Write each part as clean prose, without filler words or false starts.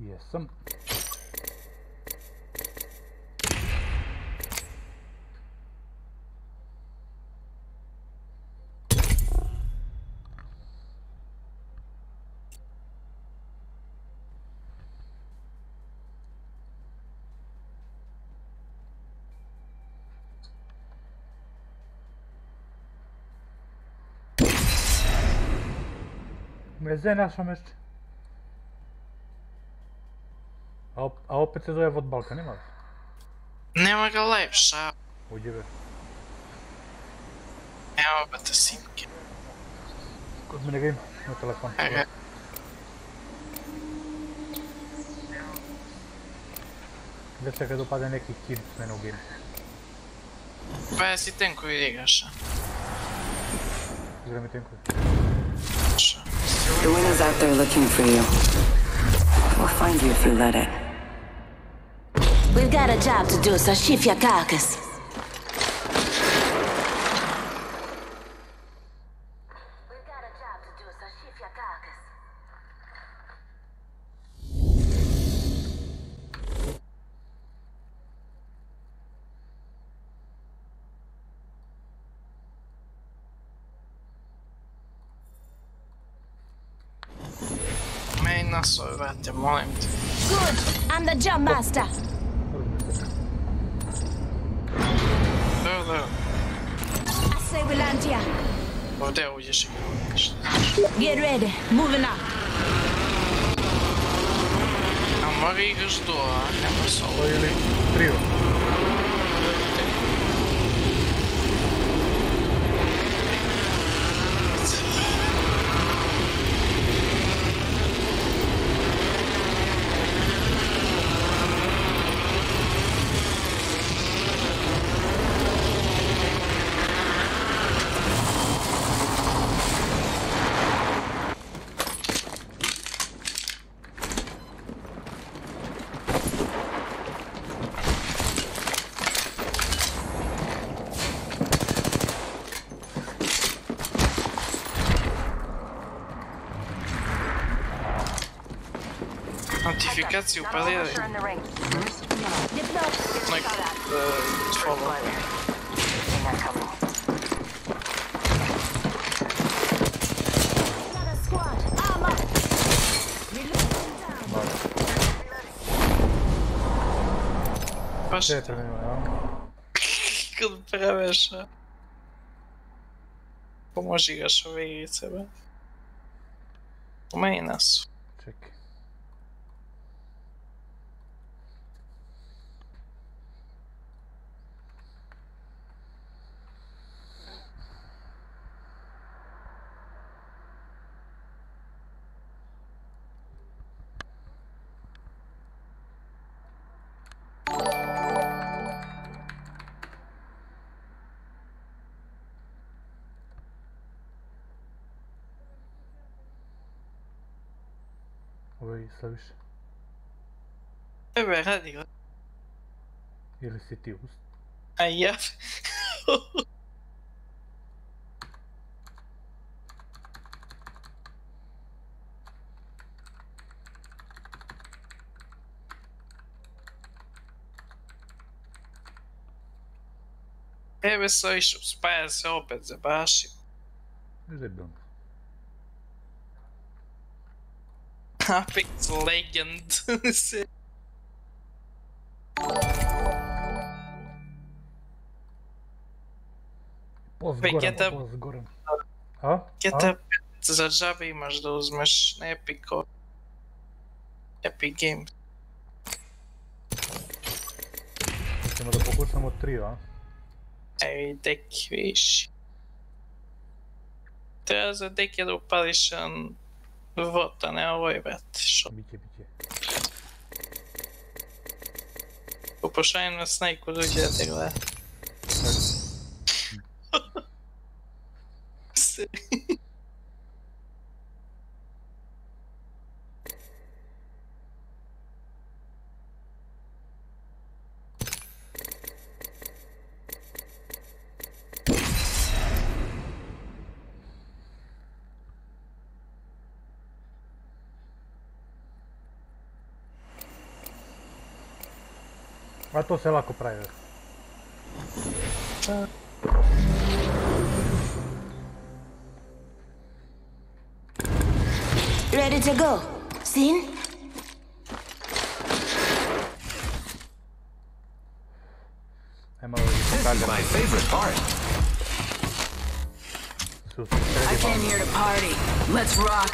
Jesam. Meze našam ještě. A opet se zove od Balka, nema li? Nema ga lepša. Uđi be. Evo ba te sinke. Kod mene ga ima, na telefon. Da čekaj da upade neki kid s mene u game. Pa jesi tenkovi da igraš, a? Igram i tenkovi. The winner's out there looking for you. We'll find you if you let it. We've got a job to do, so shift your carcass. Meni nasove, vrate, molim te. Good, I'm the jump master. Dobro. I say we land here. Ovdje uđeš i gledaš. Get ready, moving up. A mora igraš do, a nema solo. Ili trio. Notifikaciju upadili. Like, follow. Baš Gdje je to nema, ja? kad preveša. Pomoži igraš ove igrice, be. U meni nas. Čekaj. Ovo je sad više. Ebe, radi ga. Ili si ti ust? A ja. Ebe, stojiš, spaja se opet, zabaši. Zebom. Apex Legend. Post Vegeta- goran, post goran. A? GTA 5 za džabe imaš da uzmeš na Epic Games. Ćemo da pokušamo trio, a? Ej, deki, viš. Treba za deki da upališ vota, ne ovoj, brate. Što? Biće. Upošajem na Snake-u dođe da te gleda. A to se lako pravi. Ready to go. Seen? Ajmo ovo This is my favorite part. I came here to party. Let's rock.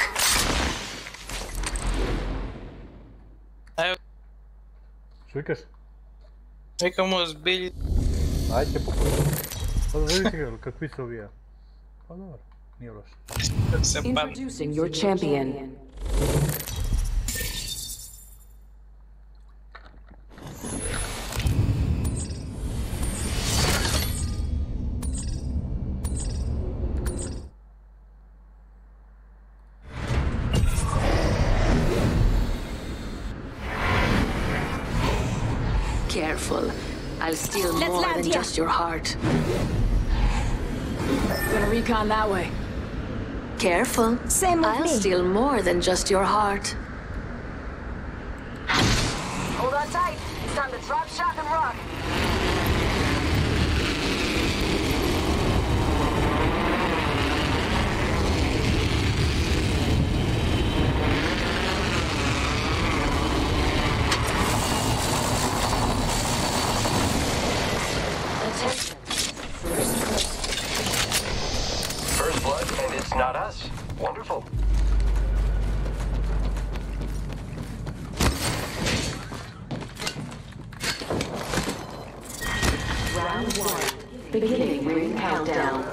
Evo, Švikaš? čekamo zbilji. Ajde pokušaj. Pa da vidite ga, kakvi se ovija. Pa dobro, nije loše. Se bavim. Introducing your champion. Careful. I'll steal Let's more land than here. just your heart. Gonna recon that way. Careful. Same with I'll me. steal more than just your heart. Hold on tight. It's time to drop, shock, and rock. First blood, and it's not us. Wonderful. Round one. Beginning ring countdown.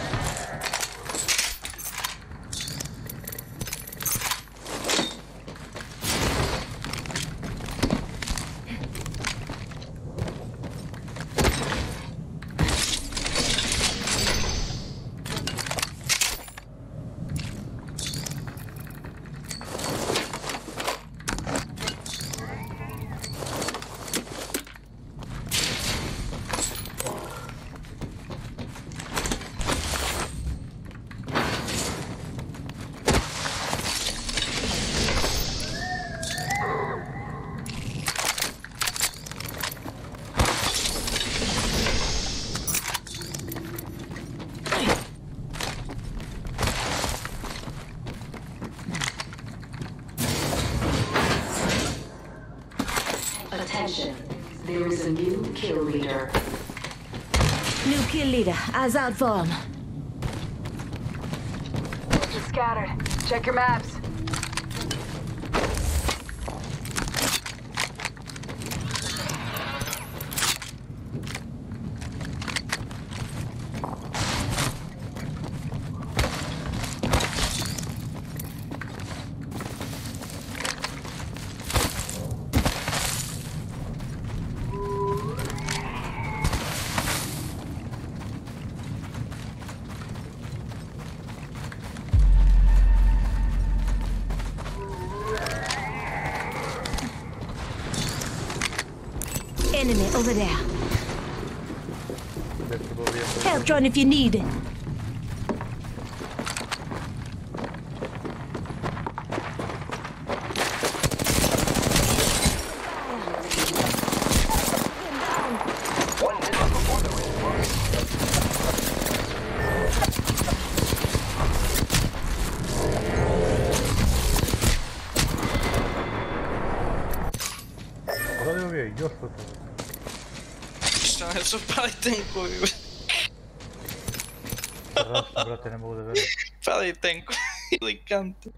Attention. There is a new kill leader. New kill leader. Eyes out for him. Just scattered. Check your maps. Enemy over there. Gdje se bo ovija? Help drone if you need it. One hit before the ring closes. Ovdje ovija, još po to. Što ne su pali tenkovi. Strašno, brate, ne mogu da verujem. Pali tenkovi ili kante.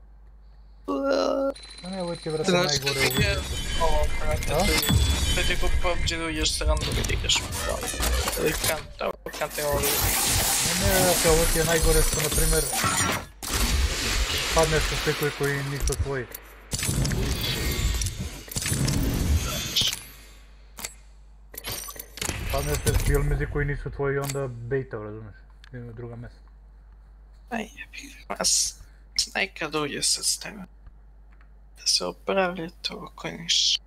A ne, ovo ti je, brate, Znaš najgore što uvijek. je ovo, brate, to je ko PUBG ideš sa randomi da igraš. Ili kante, ovo kante ovo. Ne, brate, ovo ti je najgore što, na primjer, padneš sa slikovi koji nisu tvoji. Padneš se filmizi koji nisu tvoji, onda bejtav, razumiješ? Ima druga mesta. Aj, jebi vas. Nekad uđe sad s tebe. Da se opravlja to oko ništa.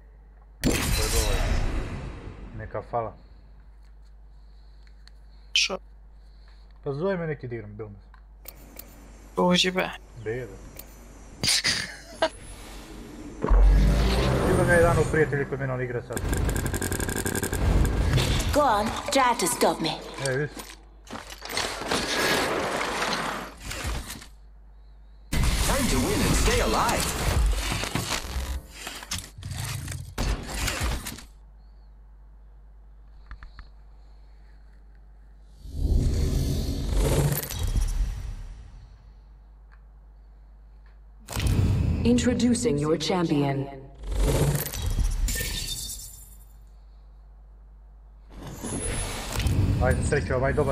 To je dovoljno. Neka fala. Čo? Pa zove me neki da igram Bilmes. Uđi be. Bebe. Ima ga jedan od prijatelji koji mene on igra sad. Go on, try to stop me. Vidiš? Time to win and stay alive. Introducing your champion. Ajde, sreće, ovaj dobar.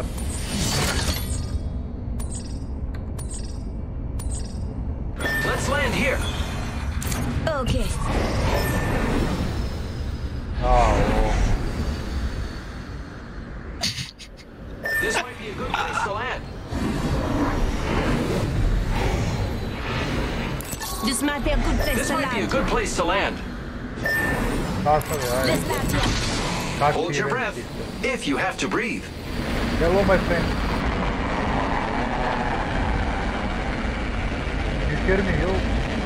Let's land here. Okay. This might be a good place to land. This might be a good place This to might be a land. good place to land. Kakav je, ajde. Let's land here. Kak Hold ti your je breath meni if you have to breathe. Hello, my friend. You hear me, yo?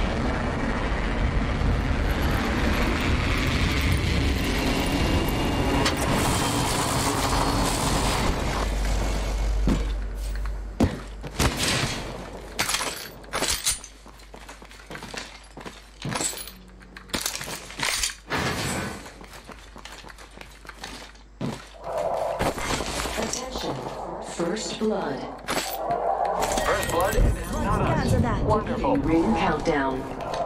Attention. First blood. First blood, and it's not us. Cancel that. Wonderful. Ring countdown.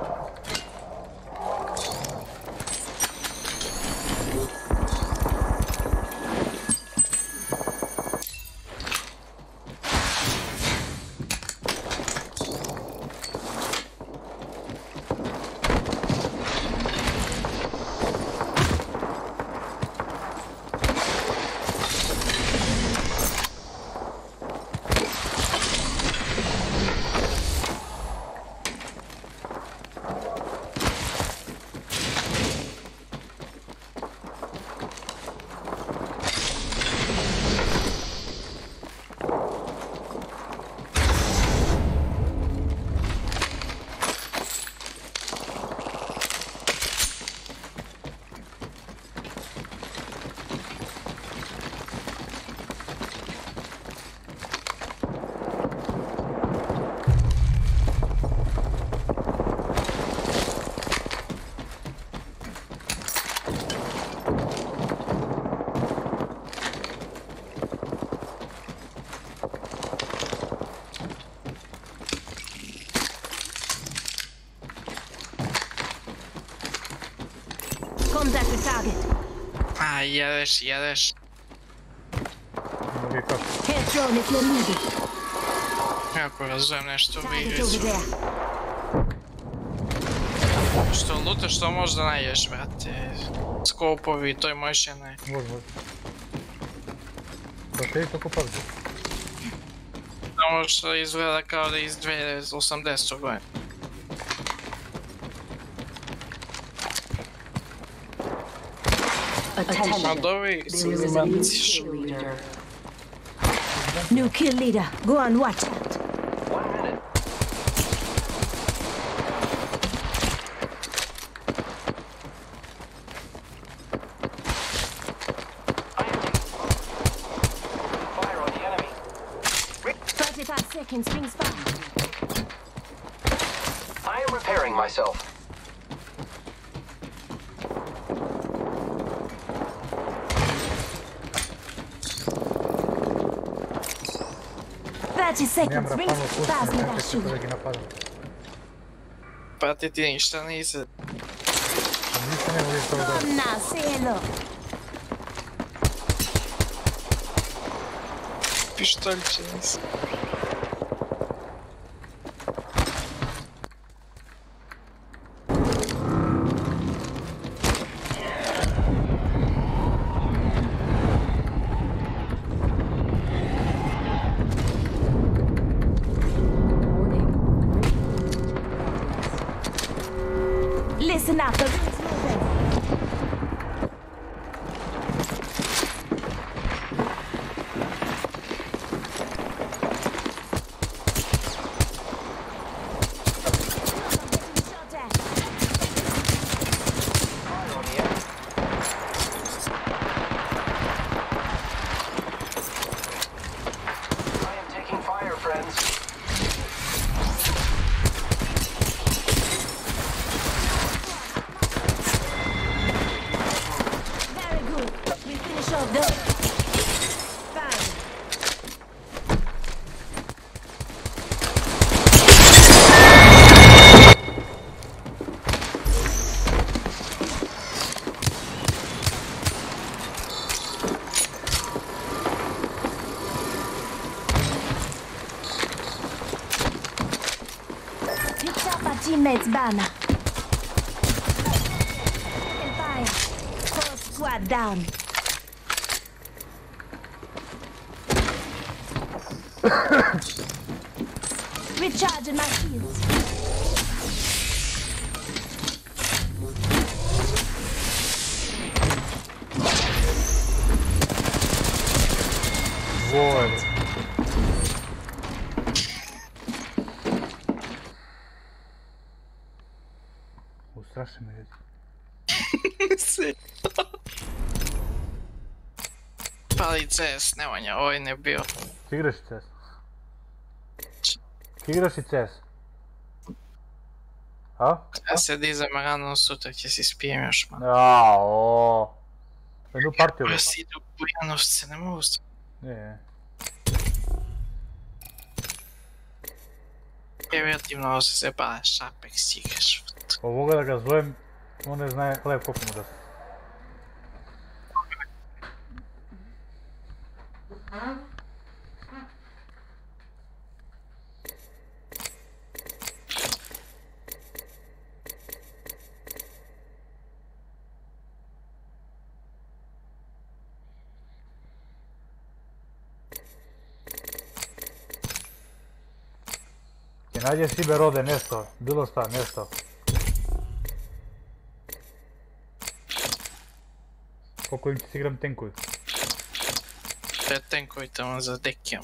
Contact the target. Jedeš. Mnogi kako. Head drone if you're needed. Kako razumem nešto u Target igri over su. there. Što lutaš, što možeš da najdeš, brate. Skopovi, to je možeš jedne. Može. Pa te tako pazi. Samo što izgleda kao da iz 2080 godine. Attention. A dovi There su is a new romantični. kill leader. New kill leader. Go on, watch out. 1 minute. Fire on the enemy. 35 seconds, rings fire. I am repairing myself. Nemam Seconds, rings rapalno puštenje, plasma nekaj that se shooting. kolegi napadam. Brate, ti ništa nisi. Ništa ne voliš to da... Come now, say hello. Pištoljče nisi. Listen up, the ring's moving. teammate's banner. Taking fire. Whole squad down. Recharging my shields. Dvoje. Ustraši me ljudi. Pali CS, Nemanja, ovaj ne bio. Ti igraš i CS? Ti igraš i CS? A? Ja se dizam rano sutra, će si spijem još malo. Jao. Jednu partiju. Ja si idu u Bujanovce, ne mogu se... Ne. Preventivno ovo se zeba, Apex igraš. Ovoga da ga zovem, on ne zna hleb koliko mu da se. Ti nađe Siber ode nešto, bilo šta, nešto. Koliko im će si igram tenkuju? Tenkovi tamo za dekijom.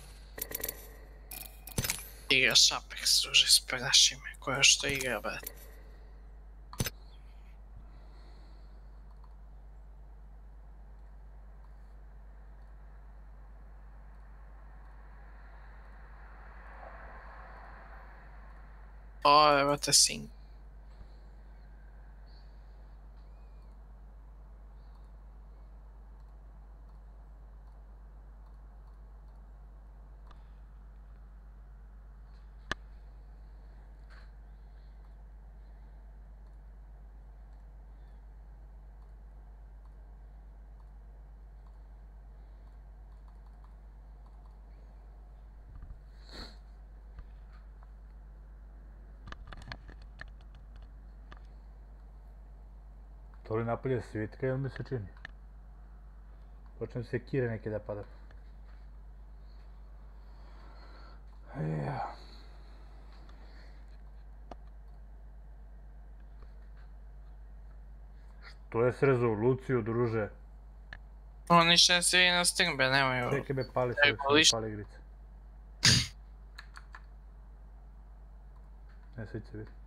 Igraš Apex, druže, sprdaši me, koja što igra, bret. O, evo te sing. To li napolje svitka ili mi se čini? Počnem se kire neke da pada. Ja. Što je s rezoluciju, druže? Ovo ništa ne se vidi na Stingbe, nemaju... Čekaj me pali se, Evo, mi liš- pali igrice. Ne, svi će vidi.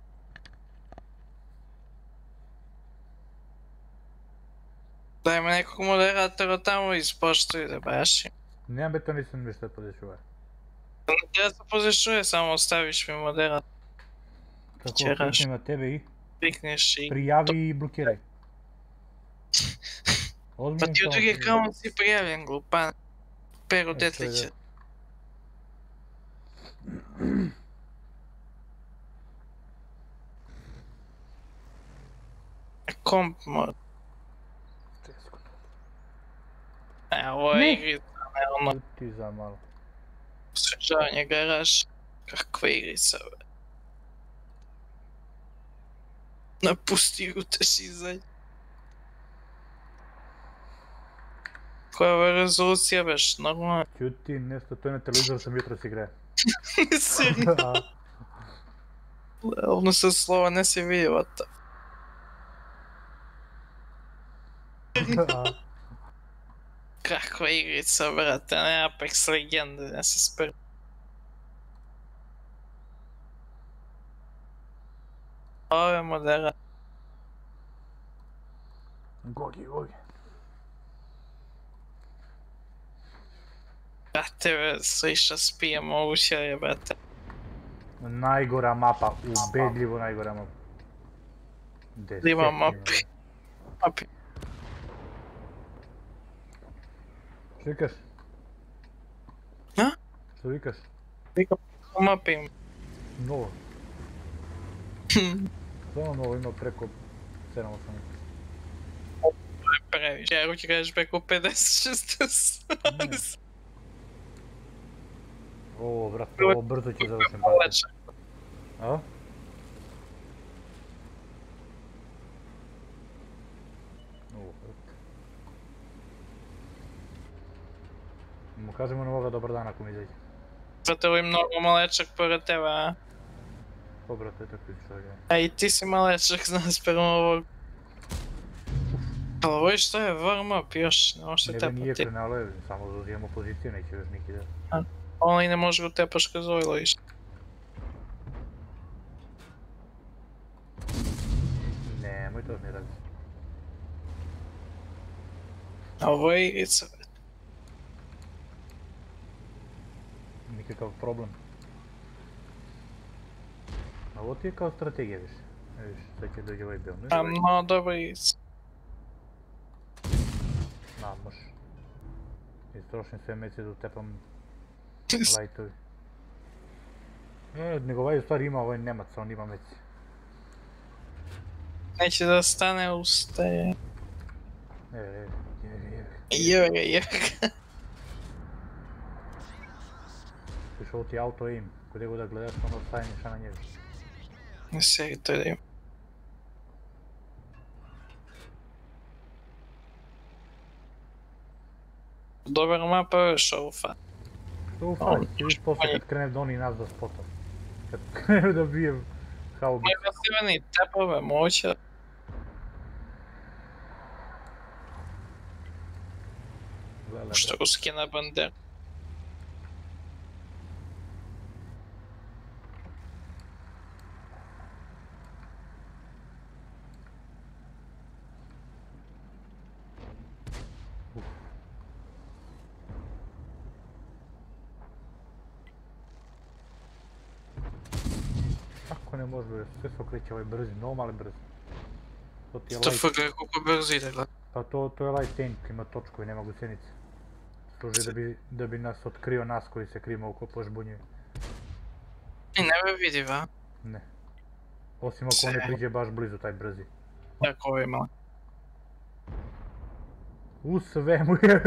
Dajme nekog moderatora tamo ispoštuje da baš. Nemam beto, nisam ništa podešuvaj. Ja se pozišuje, samo ostaviš mi moderator, Kako Čeraš. kliknem na tebe i klikneš i... prijavi i blokiraj. Pa Ozbiljno ti u samo drugi prijavi. account si prijavljen, glupan. Pero E, to je Detlić. Komp mod. Ovo je igrica, ne ono, Ti za malo. osvežavanje garaž. Kakva igrica, bre. Napusti uteš izađi. Koja je ova rezolucija, beš, normalno. Ćuti, nešto, to je na televizoru sam jutros igrao. Serija, ono sa slova ne se vidi, what the... Kakva igrica, brate, ne Apex legende, ne se spr... Ovo je modera. Gogi, gogi. Brate, sliša spijem moguće je, brate. Najgora mapa, ubedljivo najgora mapa. Ima mapi. Mapi. Što vikaš? A? Što vikaš? Mapi. Novo. Stvarno novo, ima preko 7-8. Previše, ja ruči kažeš preko 50-60. Ovo, brate, ovo brzo će završen parti. A? mu kažemo novoga dobar dan ako mi izađe. Brate, ovo je mnogo malečak pored tebe, a? O, brate, tako što je. A i ti si malečak, znam, sprem ovog. Ali ovo je što je warm up još, ne možete Ne bi nije tepati. krenalo, samo zauzijemo poziciju, neće još neki da... Onaj ne može ga tepaš kroz ojlo više. Nemoj to mi radi. A ovo je igrica. Nikakav problem. A ovo ti je kao strategija više. Viš, sad će dođe ovaj bil, ne? No, dobro igrica. Može. Istrošim sve mece da tepam lajtovi. Nego ovaj u stvari ima, ovaj Nemac, on ima mece. Neće da stane, ustaje. Jeve. Viš, ovo ti je auto aim. Kod god da gledaš, ono stajniš na njega. Ne seri to da ima. Dobar mapa je šaufa. Što u fali, ti viš posle kad krene da oni nas da spotam. Kad krene da bijem haubicu. Moje pasivani tepove moća. Što ruski na bander. Kako ne može, sve se okreće ovaj brzi, normalni brzi. To ti je To light, FG kako brzo ide, gledaj. pa to je light tank, ima točkovi, nema gusenice. Služi da bi nas otkrio nas koji se krimo oko požbunje. I ne me vidi, va? Ne. Osim ako on ne priđe baš blizu taj brzi. Tako ovo ima. U svemu je.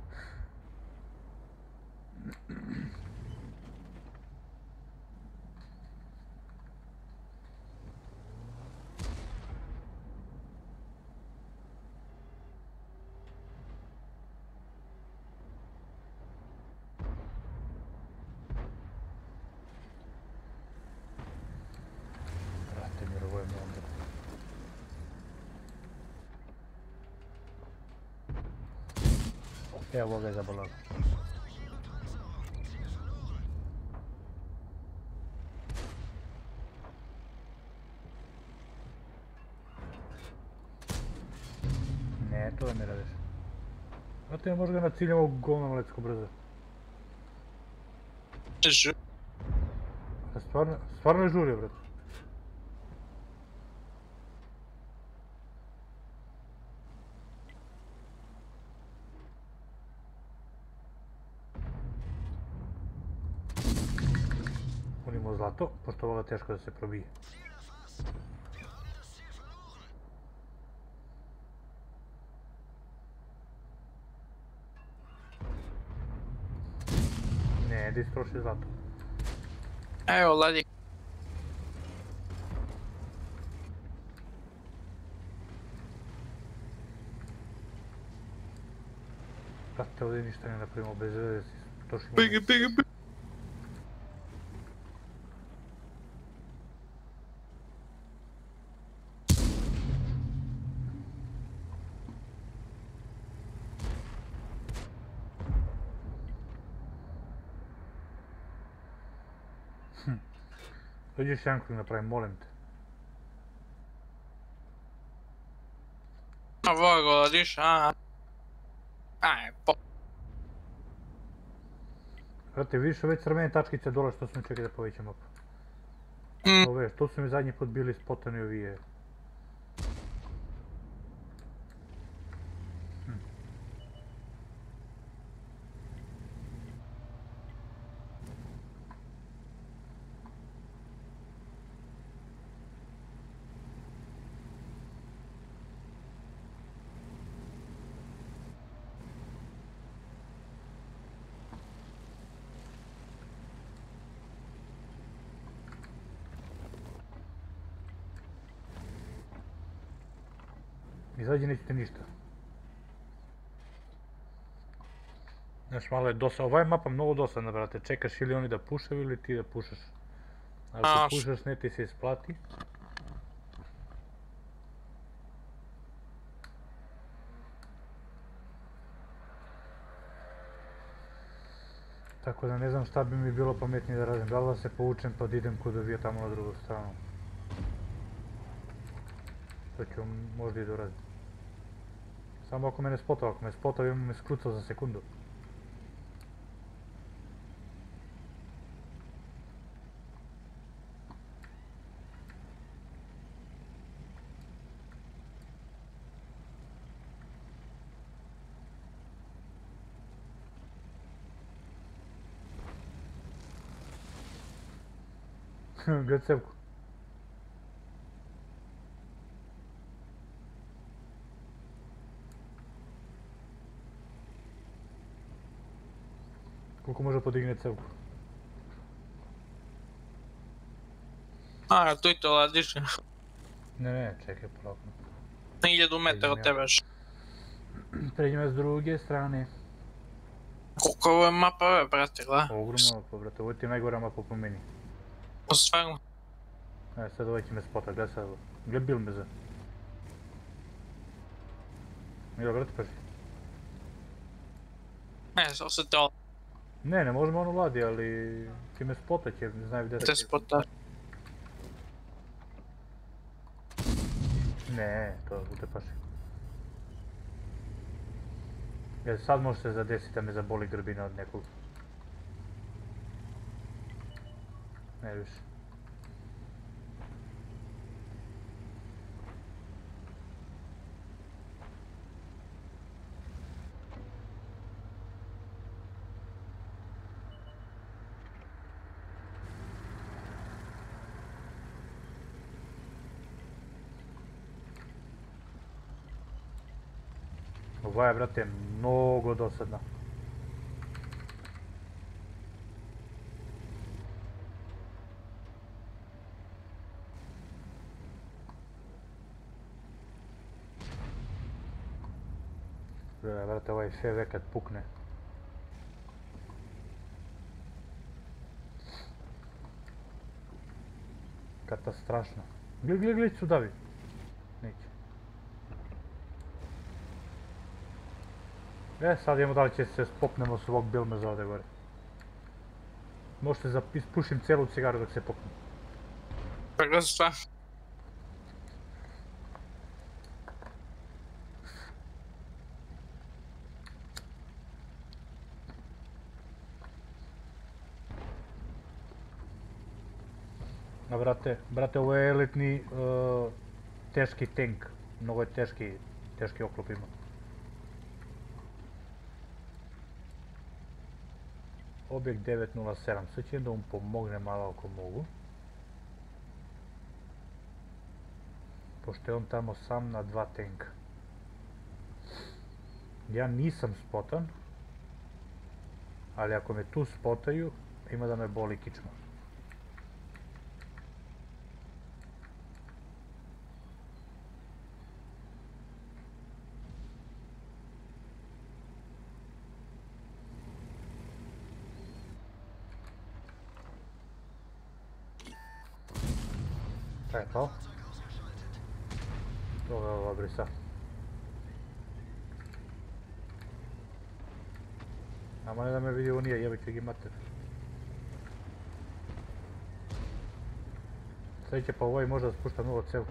Brate, mirovujem onda. Evo ga je zabolalo. Ne, to da ne radiš. Znate, ne može ga naciljamo govnom letsko brzo. A stvarno je žurio, brate. Unimo zlato, pošto ovoga teško da se probije. Ne, da istroši zlato. Evo, Ladi. Brate, ovdje ništa ne napravimo bez veze, tošimo. Bigi. Dođi još jedan kruг napravim, molim te. A vogo, Ladiš, a? Aj, po... Brate, vidiš već crvene tačkice dole što smo čekali da povećam mapu. Ove, što su mi zadnji put bili spotani ovije. Izađi nećete ništa. Znaš, malo je dosadno, ova je mapa mnogo dosadna, brate, čekaš ili oni da pušaju ili ti da pušaš. Ako A, pušaš, ne ti se isplati. Tako da ne znam šta bi mi bilo pametnije da radim, da li da se povučem pa da idem kod ovija tamo na drugu stranu. To ću možda i doradim. Samo ako me ne spotava, ako me spotava imam me skrucao za sekundu. Gled cevku. Koliko može podigne cevku? a, tu i to radiš. Ne, čekaj polako. Na 1000 metara od tebe još. Pređem ja s druge strane. Koliko ovo je mapa, brate, gledaj. Ogromno mapa, brate, ovo ti je najgora mapa po meni. Stvarno. Sad ovaj će me spota, gledaj sad ovo. Gledaj bil me za. Milo, brate, paži. Ne, samo se to Ne možemo ono vladi, ali ti me spota će, ne znaju gdje te spota. Ne, to te paši. Jer sad može se zadesiti da me zaboli grbina od nekog. Ne više. Ova je, brate, mnogo dosadna. Brate, ovaj FV kad pukne. Katastrašno. Gle, su davi. Neće. Sad idemo da li će se popnemo s ovog bilmeza ovdje gore. Možete da ispušim cijelu cigaru dok se popnem. Pa gledaj šta. A brate, ovo je elitni teški tank. Mnogo je teški oklop ima. Objekt 907, sad ću da mu pomogne malo ako mogu. Pošto je on tamo sam na 2 tanka. Ja nisam spotan, ali ako me tu spotaju, ima da me boli kičma. Šta je to? To je ova brisa. Ама ne da me vidi unija, jebit ću gi mater. Sad će pa ovaj možda spušta novo cevku.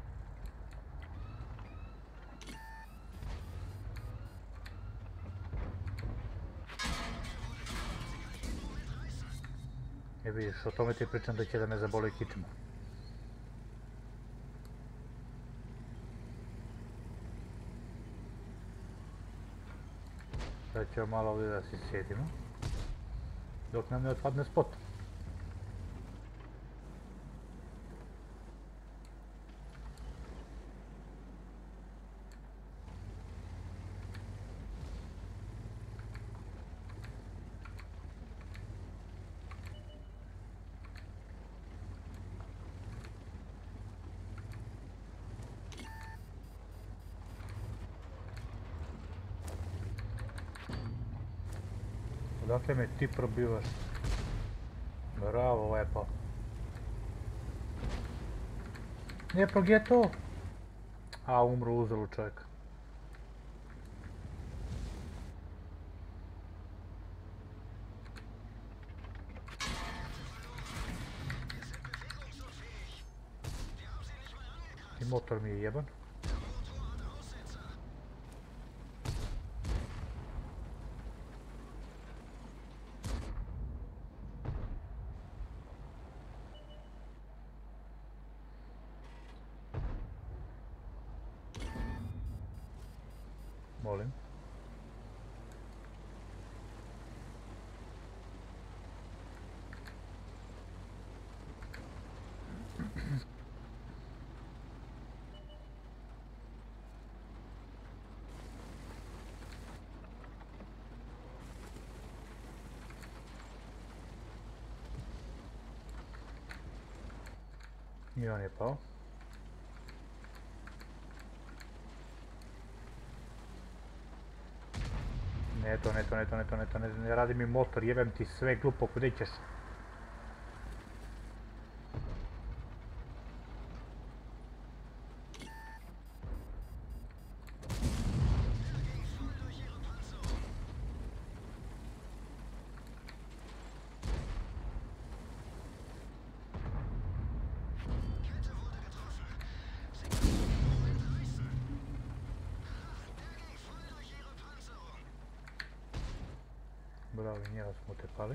Vidiš, o tome ti pričam da će da me zaboli kičma. Sad ćemo malo ovdje da se sjedimo, dok nam ne otpadne spot. Odakle me ti probivaš? Bravo, lepo. Lijepo, gdje je to? A, umro uzelo čovjek. I motor mi je jeban. Molim. I on je pao. Ne radi mi motor, jebem ti sve glupo, kude ćeš? Bravo, njega smo tepali.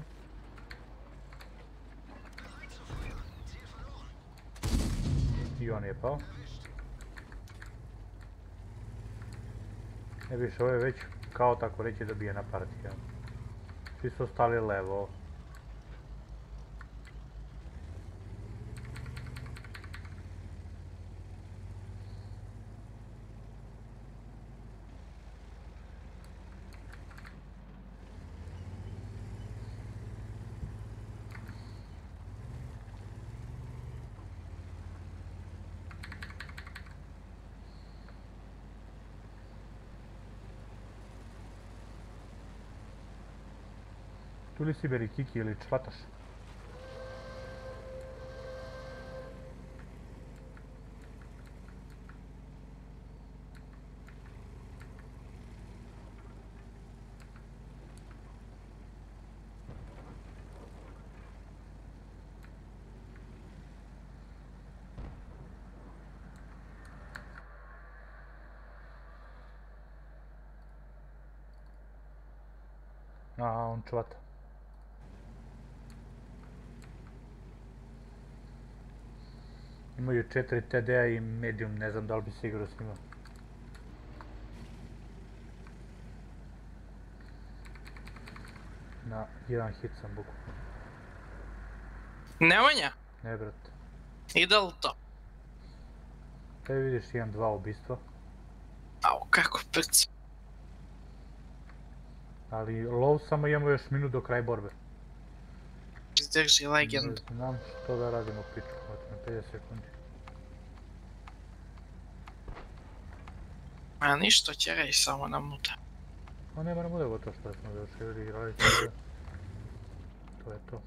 I on je pao. Ne više, ovo je već kao tako reći dobijena partija. Svi su ostali levo. Tu li si Berikiki ili čvataš? A, on čvata. Imaju 4 TD-a i medium, ne znam da li bi se igrao s njima. Na jedan hit sam bukvalno. Nemanja, Ne, brate. ide li to? Te vidiš 1-2 ubistva, Au, kako prci. ali low samo imamo još minut do kraja borbe. Izdrži legendu. Znam što da radimo pičku, na 50 sekundi. A ništa, ćeraj samo nam nutra. No ne moram bude gotovo što smo završili igrali sve. To je to.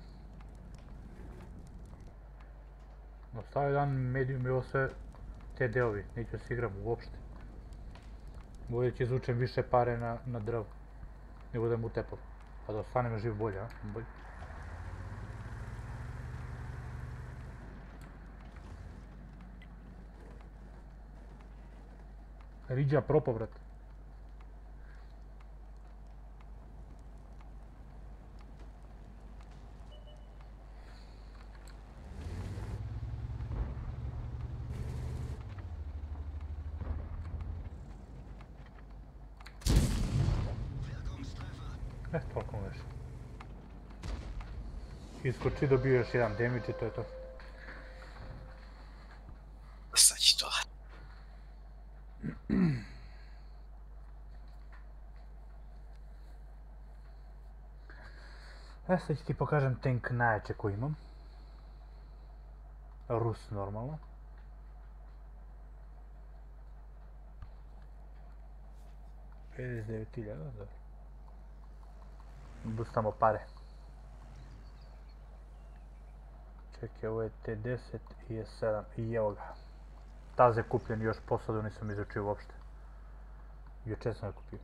Ostaje jedan medium i ovo sve TD-ovi, neću se igram uopšte. Bolje će izvučem više pare na drv. Ne budem u tepov. Pa da ostanem živ bolje, a? Bolje. Riđa propo, brat. Toliko već. Iskoči, dobio još jedan damage i to je to. Sad će to. Sad ću ti pokažem tank najjače koji imam. Rus normalno. $59.000, da. Bustamo pare. Čekaj, ovo je T10 i E7 i evo ga. Taze kupljen, još posadu nisam izučio uopšte. Juče sam ga kupio.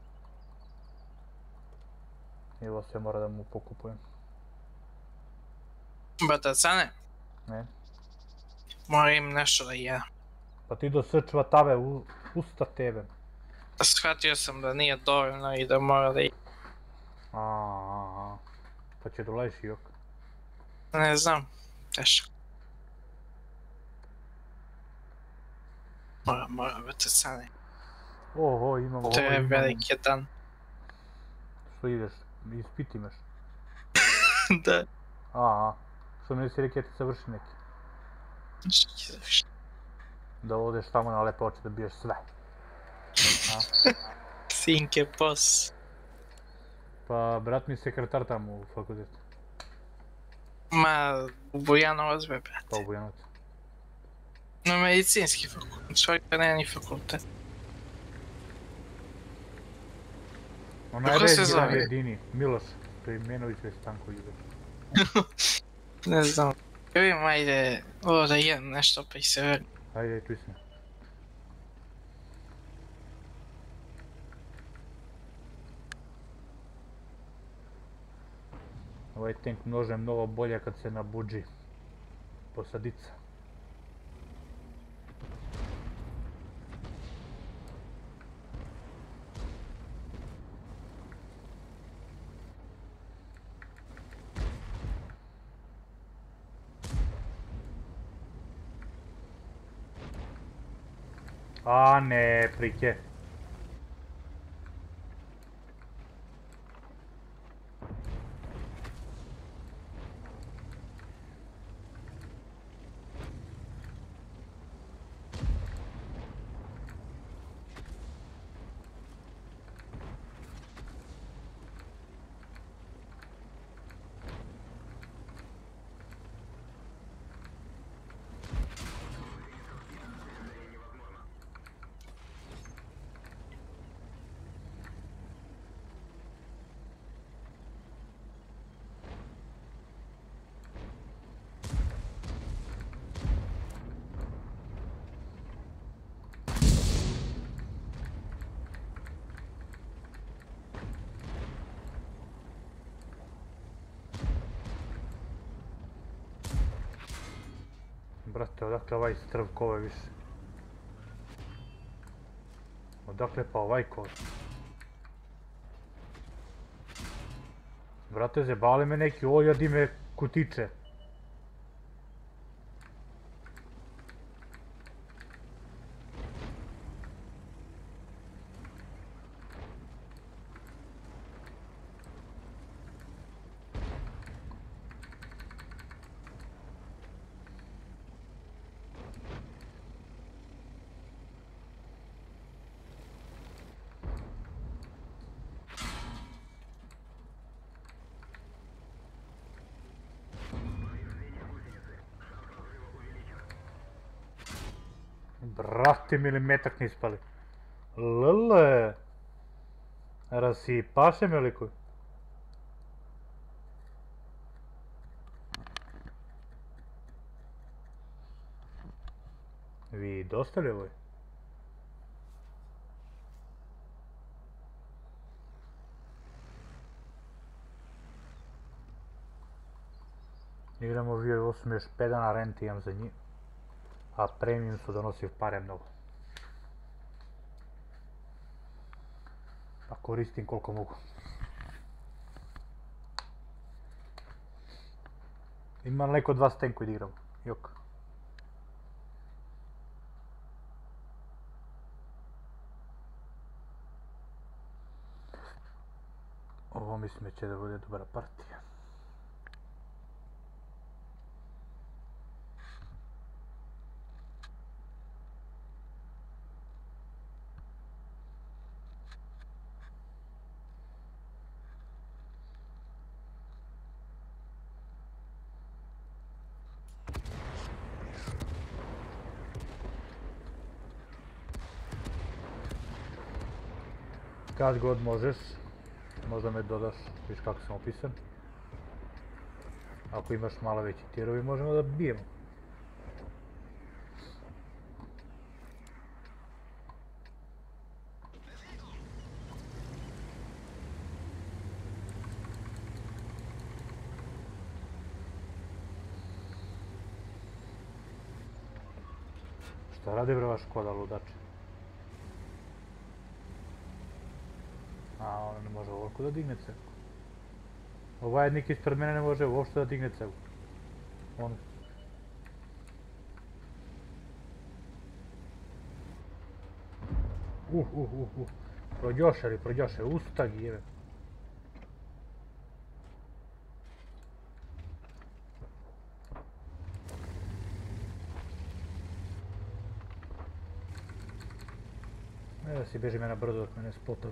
I ovo sve mora da mu pokupujem. Batacane, Ne? moram nešto da jedem. Pa ti do srčva tave, usta tebe. Shvatio sam da nije dovoljno i da mora da jedem. Pa će dolaziš i ok. Ne znam, teško. Moram, batacane. Oho, imamo... To je veliki dan. Što ideš? Ispit imaš? Da. Što mi si rekao ti završi neki? Što će završiti? Da odeš tamo na lepo oči da biješ sve. Sinke pos. Pa brat mi je sekretar tamo u fakultetu. Ma, u Bujanovac be, Pa brate. u Bujanovac. Na medicinski fakultet, svojka nema ni fakultet. Onaj Kako se red zove? na jedini, Miloš Stojmenović već Stanko ide. Ne znam. Vidim, ajde, ovo da jedem nešto pa i se vrnem. Ajde, tu sam. Ovaj tank množe mnogo bolje kad se nabuđi. Posadica. A ne, prike. Brate, odakle ovaj strv kove više? Odakle pa ovaj kov? Brate, zebali me neki, ojadi me kutiče. Brate, milimetak ne ispali. Lele. Rasipaše me liku. Vi dosta li ovoj? Igramo VO8 još 5 dana renti imam za njih. A premium su donosio pare mnogo. Pa koristim koliko mogu. Ima neko od vas tanku da igramo? Jok. Ovo mislim će da bude dobra partija. Kad god možeš. Možda me dodaš, viš kako sam opisan. Ako imaš malo veći tirovi, možemo da bijemo. Šta radi bre ova Škoda ludače? A, ona ne može ovako da digne cevu. Ovaj jednik ispred mene ne može uopšte da digne cevu. On... Prođošari, ustagi jebe. Da si beži me na brdo dok me ne spotaju.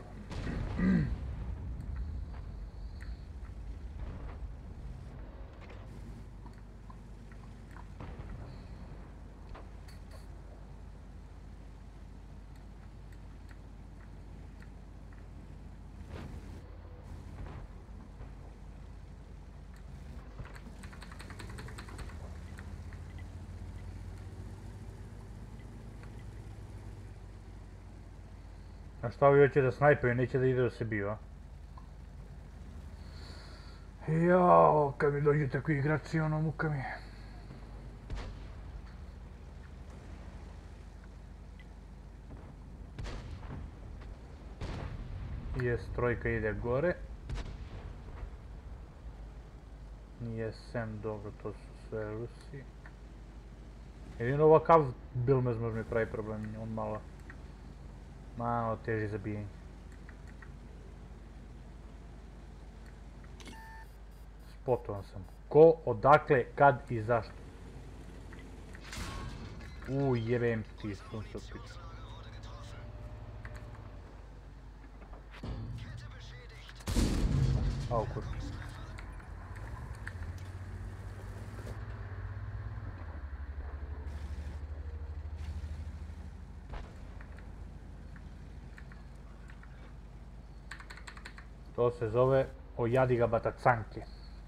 A šta ovi hoće da snajpaju, neće da ide da se bio, a? Jao, kad mi dođu takvi igrači, ono muka mi je. Jes, trojka ide gore. Jesem, dobro, to su sve Rusi. Jedino ovakav Bilmez može mi pravi problem, on malo teži za bijenje. Spotovan sam. Ko, odakle, kad i zašto? Jebem ti sunce piču. Au kur. To se zove Ojadiga Batacanke.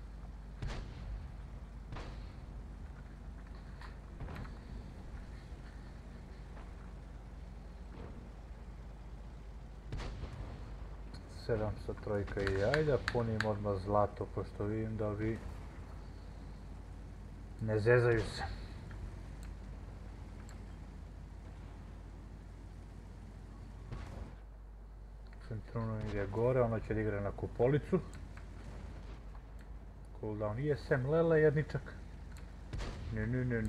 Sedamsto trojka i ajde, punim odmah zlato, pošto vidim da vi ne zezaju se. Centruno ide gore, ono će da igra na kupolicu. Cooldown jesem, lele jedničak. Ne.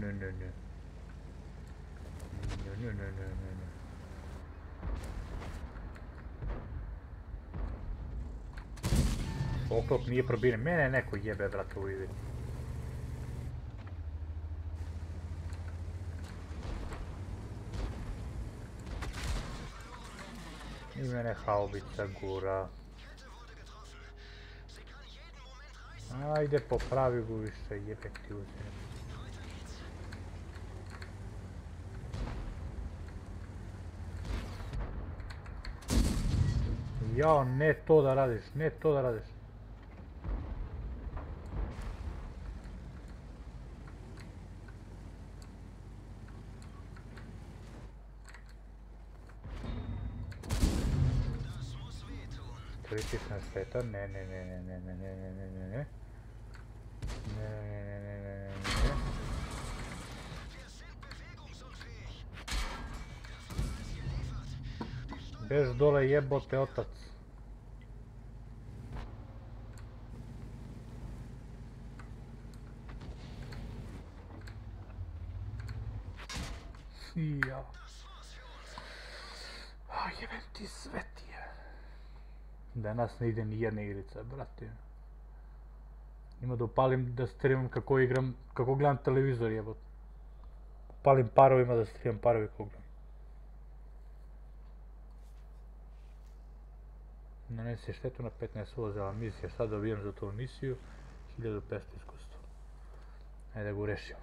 Oklop nije probiren, mene neko jebe, brate, u igri. I mene haubica gura. Ajde, popravi go više, jebe ti uzem. Jao, ne to da radiš, ne to da radiš. Kritična šteta, ne. Bež dole jebote otac. Ja. Jebem ti sveti je. Danas ne ide ni jedna igrica, brate. Ima da upalim da streamam kako igram, kako gledam televizor jebote. Upalim parovima da streamam parovi kako gledam. Nanesi štetu na 15 ulazila misija, šta dobijem za tu misiju? 1500 iskustva. Ajde da ga urešimo.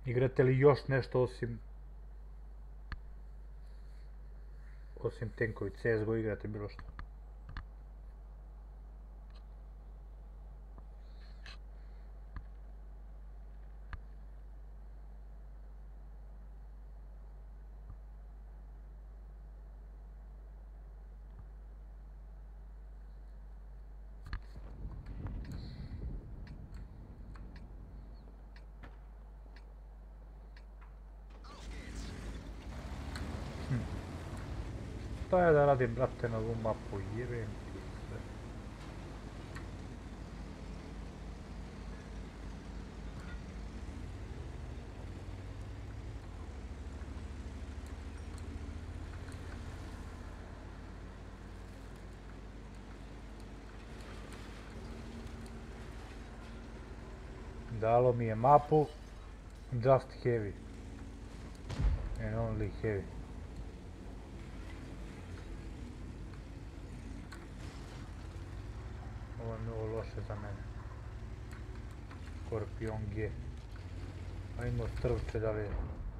Igrate li još nešto osim tenkovi? CSGO igrate bilo što? Šta je da radim, brate, na ovu mapu? Jebem ti sve. Dalo mi je mapu Just Heavy and Only Heavy. Ovo je mnogo loše za mene. Skorpion G. Ajmo strvče da li...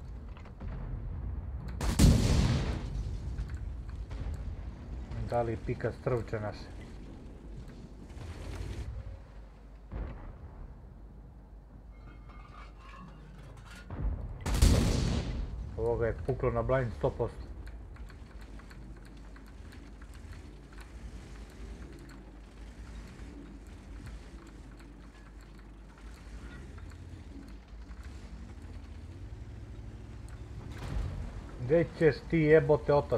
Da li pika strvče naše? Ovoga je puklo na blind 100%. Gdje ćeš ti jebote otac?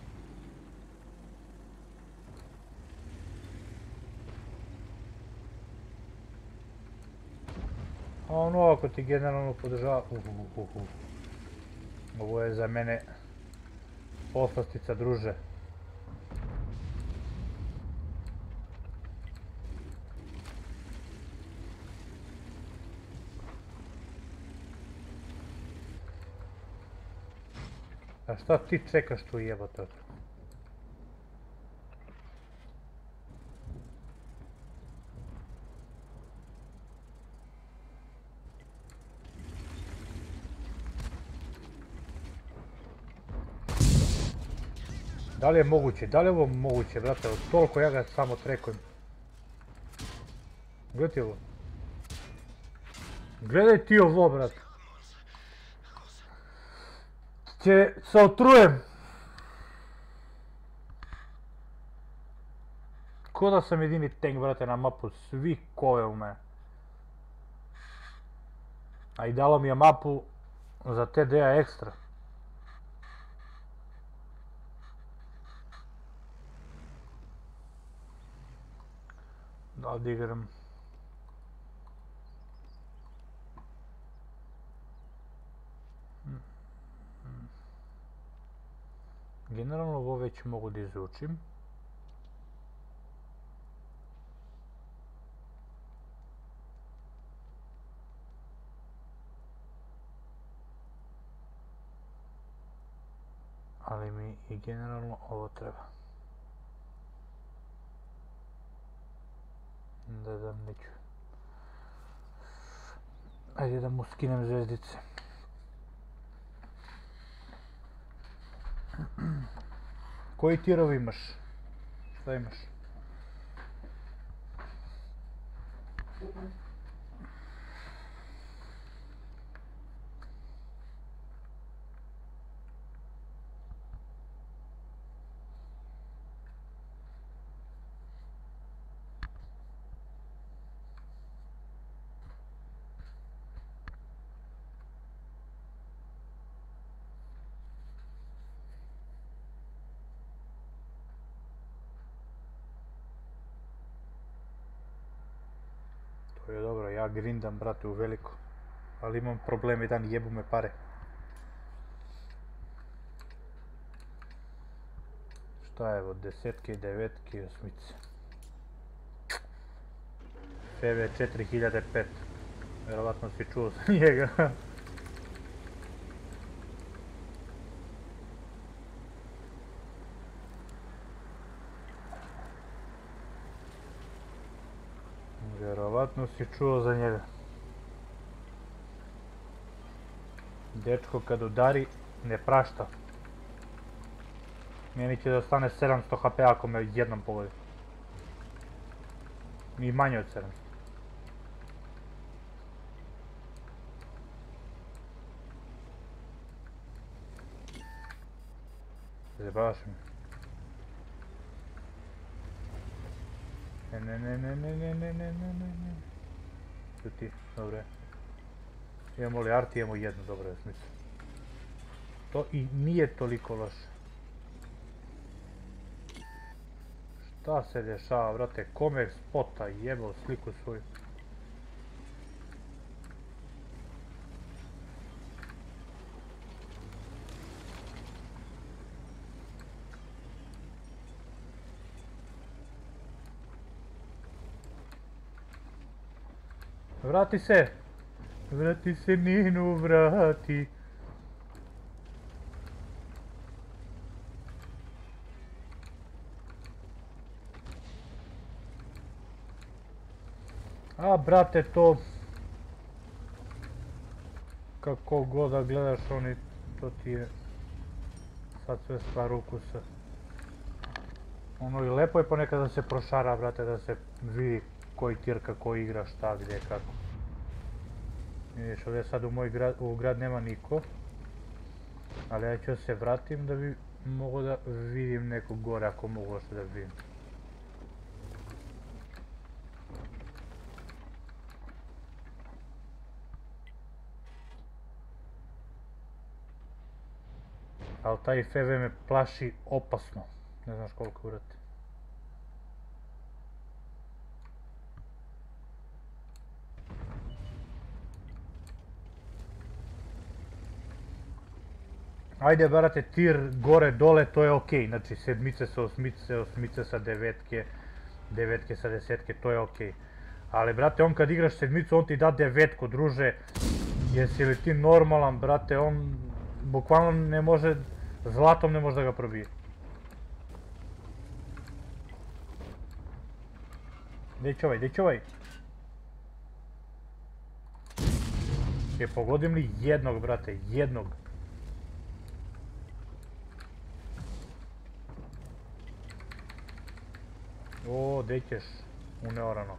A ono ako ti generalno podržava... Ovo je za mene poslastica, druže. A šta ti čekaš tu jebote? Da li je moguće? Da li je ovo moguće, brate? Toliko ja ga samo trekujem. Gledaj ti ovo. Gledaj ti ovo, brate. Će se otrujem. Ko da sam jedini tank, brate, na mapu. Svi kove u mene. A i dalo mi je mapu za TDA ekstra. Da li igram? Generalno ovo već mogu da izučim. Ali mi i generalno ovo treba. Da neću. Ajde da mu skinem zvezdice. Koji tirovi imaš? Šta imaš? To je dobro, ja grindam, brate, u veliko. Ali imam problem jedan, jebu me pare. Šta je ovo, desetke, devetke i osmice. PV 4005. Vjerovatno si čuo za njega. Vjerovatno si čuo za njega. Dečko kad udari, ne prašta. Meni će da ostane 700 HP ako me jednom pogodi. I manje od 700. Zajebavaš mi. Ne. Tu ti, dobro je. Imamo li arti, imamo jednu, dobro je smisla. To i nije toliko loše. Šta se dešava, brate? Kome spota jebao sliku svoju? Vrati se! Vrati se, Ninu, vrati! A, brate, to... Kako god da gledaš, oni... To ti je... Sad sve stvar ukusa. Ono i lepo je ponekad da se prošara, brate, da se vidi koji tirka, koji igra, šta, gdje, kako. Vidiš, ovdje sad u grad nema niko. Ali ja ću se vratim da bi mogo da vidim nekog gore, ako mogu što da vidim. Ali taj FV me plaši opasno. Ne znaš koliko, brate. Ajde, brate, tir gore dole, to je okej. Znači, sedmice sa osmice, osmice sa devetke, devetke sa desetke, to je okej. Ali, brate, on kad igraš sedmicu, on ti da devetku, druže. Jesi li ti normalan, brate, on bukvalno ne može, zlatom ne može da ga probije. Gdje će ovaj, gdje će ovaj? Je pogodim li jednog, brate, jednog? O, gdje ćeš? U neorano.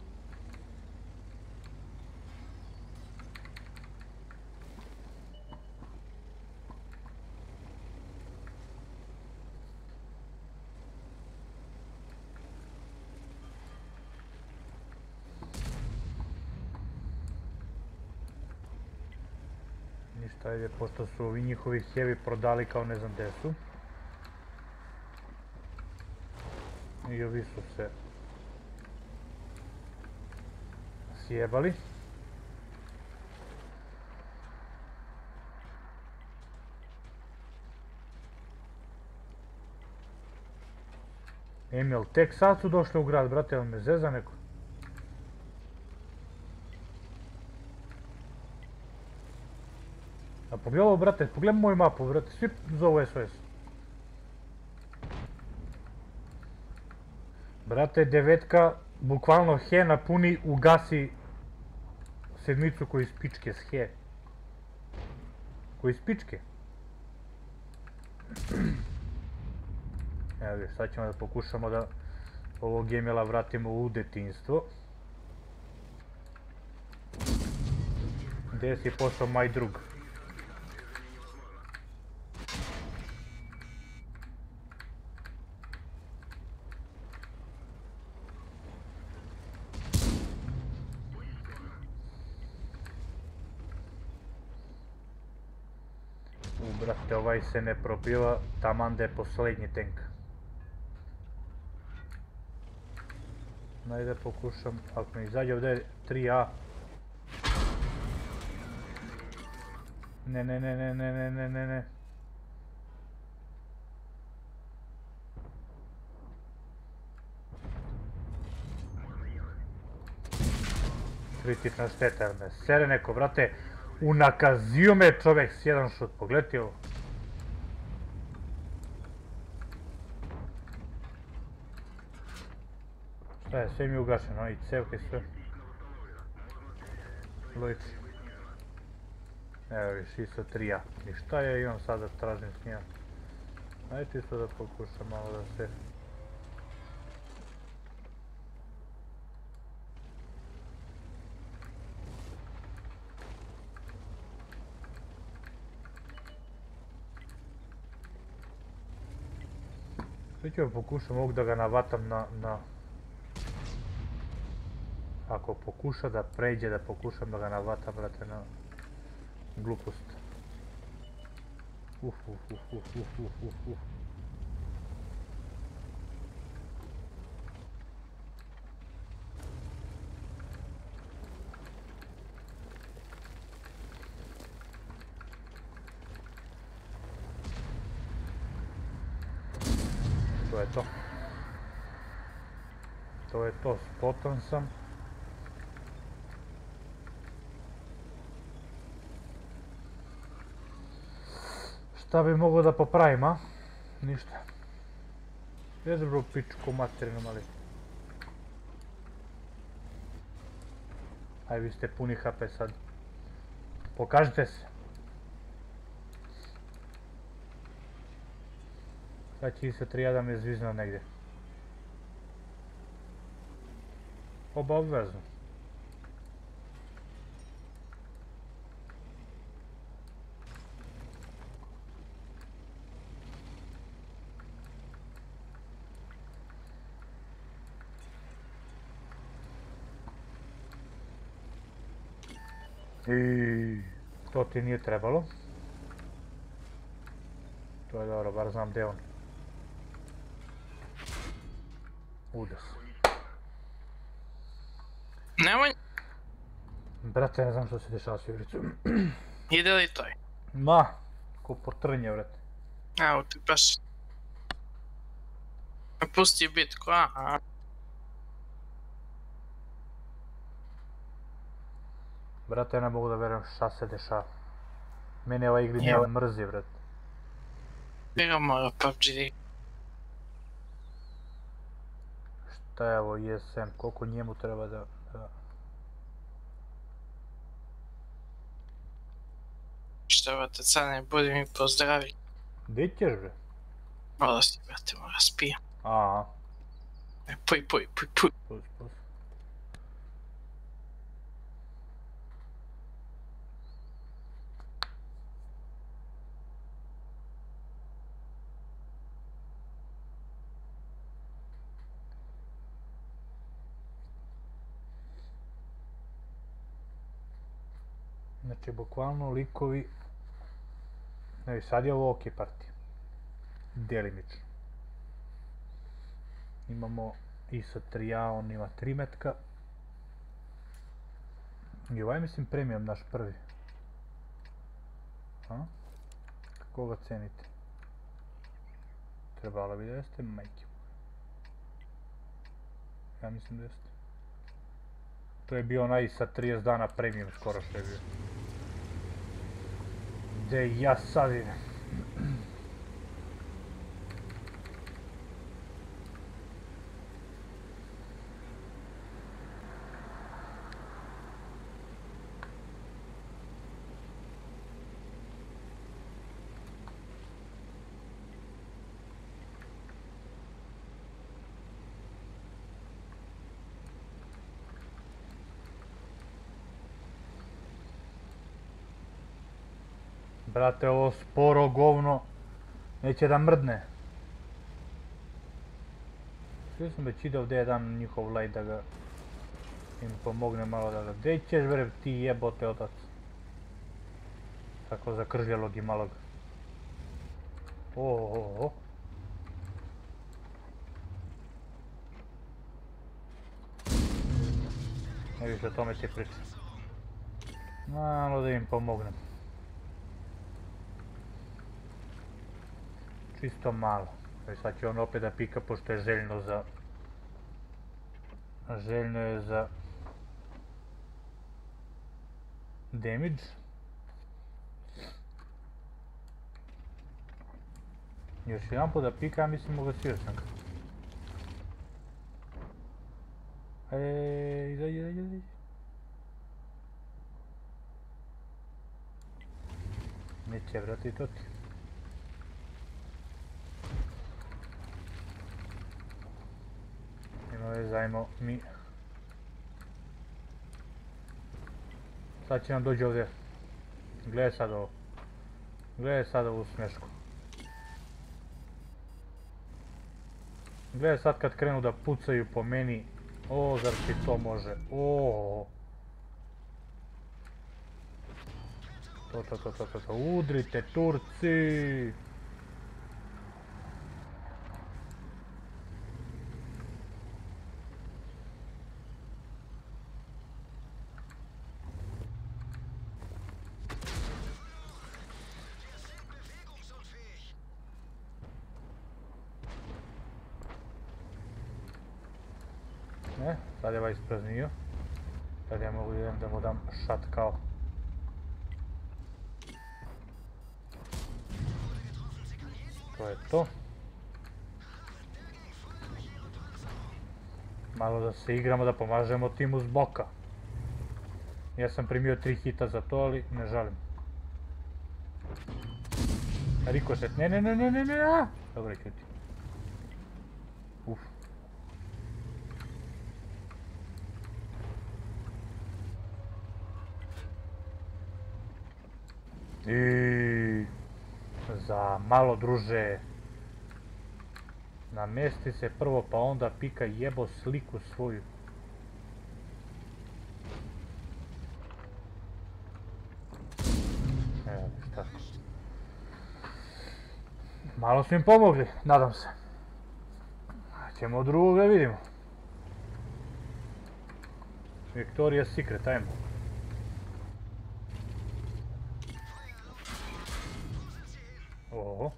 Ništa, ajde, pošto su ovi njihovi heavy prodali kao ne znam gdje su. I ovi su se sjebali. Emil, tek sad su došli u grad, brate, jel me zeza neko? A pogledaj ovo, brate, pogledaj moju mapu, brate, svi zovu SOS. Brate, devetka, bukvalno he napuni, ugasi sedmicu koju iz pičke, s he. Koju iz pičke. Evo viš, sad ćemo da pokušamo da ovog Emila vratimo u detinjstvo. Gdje si pošao maj drug? Brate, ovaj se ne probiva, taman da je posljednji tank. Najde pokušam, ako mi izađe ovdje je 3A. Ne. Kritična šteta, jer me sere neko, brate. Unakazio me čovjek s jedan šut, pogledajte ovo. Šta je, sve mi je ugašeno, i cevke sve. Lojici. Evo viš isto 3A. I šta ja imam sad da tražim s njima? Ajde čisto da pokušam malo da se... Sve ću pokušam ovog da ga navatam na... Ako pokuša da pređe, da pokušam da ga navatam, brate, na... glupost. Uf. To je to. To je to, spotan sam. Šta bi mogao da popravim, a? Ništa. Jezi bro pičku materinu mali. Aj vi ste puni HP sad. Pokažite se. Sad će se 3 da me zvizna negdje. Obavezno. I to ti nije trebalo. To je dobro, bar znam gdje on. Udas. Nemoj, Brate, ne znam što se dešava s Juricu. ide li toj? Ma, ko potrnje, brate. Evo ti baš. Pusti bitku, aha. Brate, ja ne mogu da verujem šta se dešava. Mene ova igrica mrzi, brate. Igra mora PUBG. Šta je ovo ESM, koliko njemu treba da... Šta te cane, budi mi pozdravi. Gdje ćeš, bre? Malo si, brate, mora spijem. Aha. Puj. Pus. Znači, bukvalno likovi... Evo, sad je ovo ok partija. Djelimično. Imamo ISO 3A, on ima 3 metka. I ovaj mislim premium naš prvi. A? Kako ga cenite? Trebalo bi da jeste, majke. Ja mislim da jeste. To je bio onaj sa 30 dana premium skoro što je bio. Gdje ja sad idem? Brate, ovo sporo govno neće da mrdne. Htio sam već ide ovdje jedan njihov laj da ga im pomogne malo da ga... Gdje ćeš bre ti jebote otac? Tako zakržljelog i malog. Ohoho. Ne više o tome ti pričam. Malo da im pomognem. Čisto malo. Sad će on opet da pika pošto je željno za... Željno je za... damage. Još jedan put da pika, ja mislim ugasio sam ga. Izađi. će, brate, i to ti. Ima veze, ajmo mi. Sad će nam dođi ovdje. Gledaj sad ovo. Gledaj sad ovu smešku. Gledaj sad kad krenu da pucaju po meni. O, zar ti to može? O. To. Udrite, Turci! Ne, sad je ovaj ispraznio. Sad ja mogu idem da mu dam šat kao. To je to. Malo da se igramo, da pomažemo timu s boka. Ja sam primio 3 hita za to, ali ne žalim. Rikošet, ne, a! Dobro, ćuti. Uf. I za malo, druže. Namesti se prvo, pa onda pika jebo sliku svoju. Evo šta. Malo su im pomogli, nadam se. Ćemo drugoga vidimo. Victoria's Secret, ajmo. Ovo.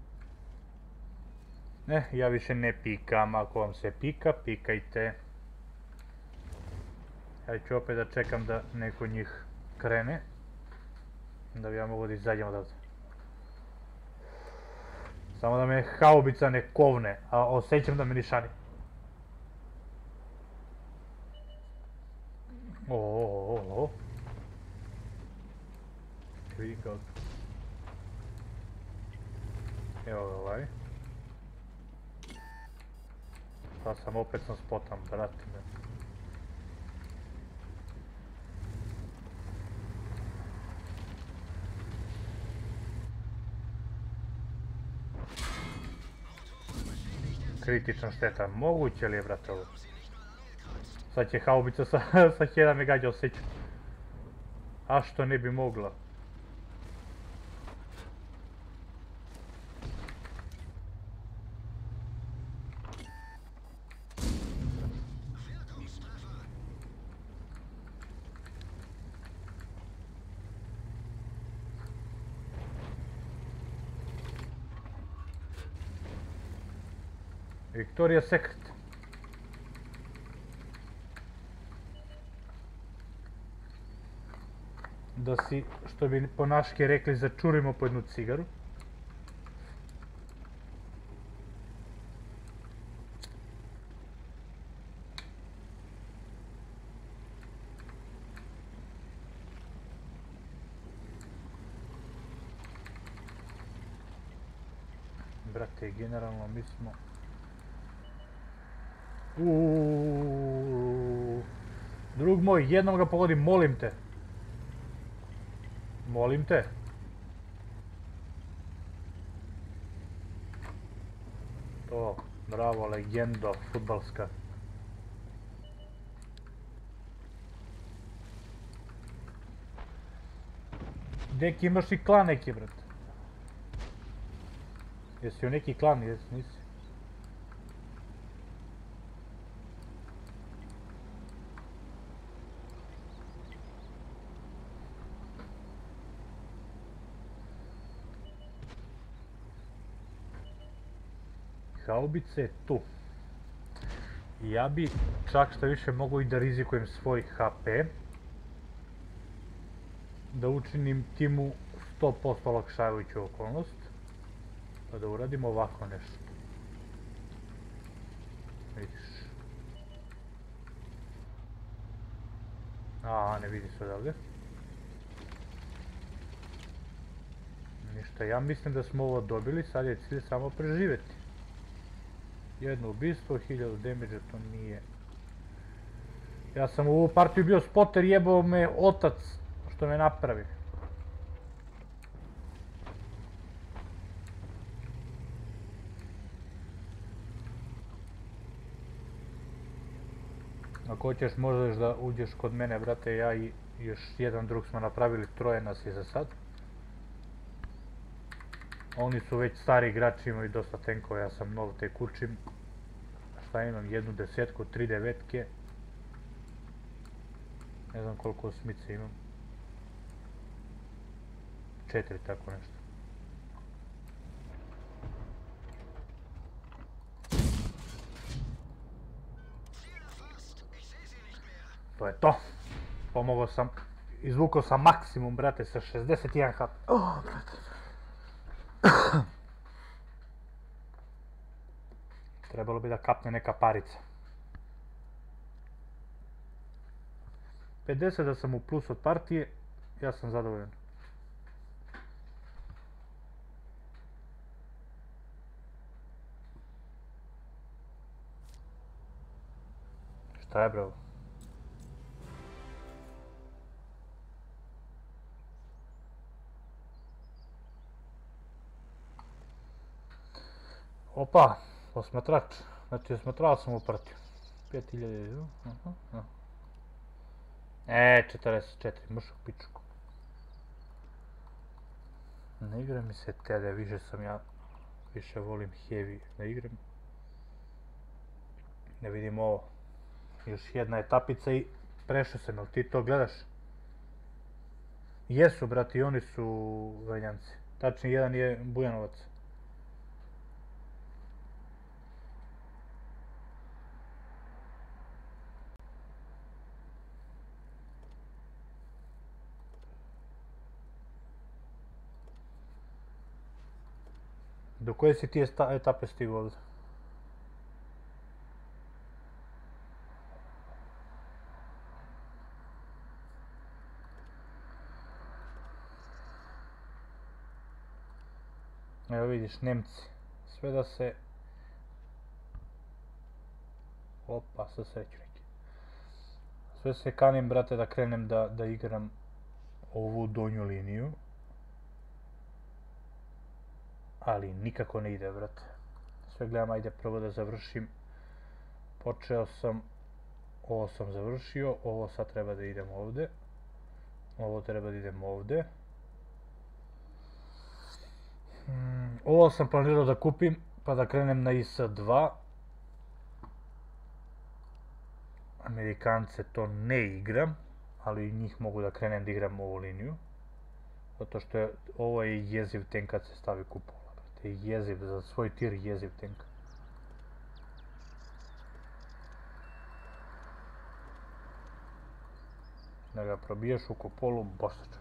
Ne, ja više ne pikam, ako vam se pika, pikajte. Ja ću opet da čekam da neko njih krene. Da bi ja mogu da izađem odavde. Samo da me haubica ne kovne, a osjećam da me nišani. O. Vidi kao. Evo ga ovaj. Sad sam opet sam spotan, brate me. Kritična šteta, moguće li je, brate, ovo? Sad će haubica sa heda me gađa osjećati. A što ne bi mogla? Victoria's Secret. Da si, što bi po naški rekli, začurimo po jednu cigaru. Brate, generalno mi smo... Drug moj, jednom ga pogodim, molim te. Molim te. To, bravo, legendo, fudbalska. Deki, imaš i klan neki, brate. Jesi u neki klan, jesi, nisi? Haubice je tu. Ja bi čak što više mogu i da rizikujem svoj HP. Da učinim timu 100% olakšavajuću okolnost. Pa da uradimo ovako nešto. Vidiš. A, ne vidi se odavde. Ništa, ja mislim da smo ovo dobili, sad je cilj samo preživjeti. Jedno ubistvo, 1000 damage, to nije... Ja sam u ovu partiju bio spotter, jebao me otac što me napravi. Ako hoćeš možeš da uđeš kod mene, brate, ja i još jedan drug smo napravili, 3 nas je za sad. Oni su već stari igrači, imaju dosta tenkova, ja sam nov tek učim. Šta imam, 1 desetku, 3 devetke. Ne znam koliko osmice imam. 4, tako nešto. To je to. Pomogao sam, izvukao sam maksimum, brate, sa 61 HP. Oh, brate. Trebalo bi da kapne neka parica. 50 da sam u plus od partije, ja sam zadovoljan. Šta je, bravo? Opa, osmatrač. Znači, osmatrao sam u partiju. 5000... 44, mršu pičku. Ne igra mi se tede, više volim heavy da igram. Ne vidim ovo. Još jedna etapica i prešao sam, jel ti to gledaš? Jesu, brati, oni su Veljanci. Tačnije, jedan je Bujanovac. Do koje si ti etape stigao ovdje? Evo vidiš, Nemci. Sve da se... Opa, sa sreću neki. Sve se kanim, brate, da krenem da igram ovu donju liniju. Ali nikako ne ide, brate. Sve gledam, ajde prvo da završim. Počeo sam, ovo sam završio, ovo sad treba da idem ovde. Ovo treba da idem ovde. Ovo sam planirao da kupim, pa da krenem na IS-2. Amerikance to ne igram, ali njih mogu da krenem da igram ovu liniju. Zato što ovo je jeziv tank kad se stavi kupola. Te jeziv, za svoj tir jeziv tank. Da ga probiješ u kupolu, bosače.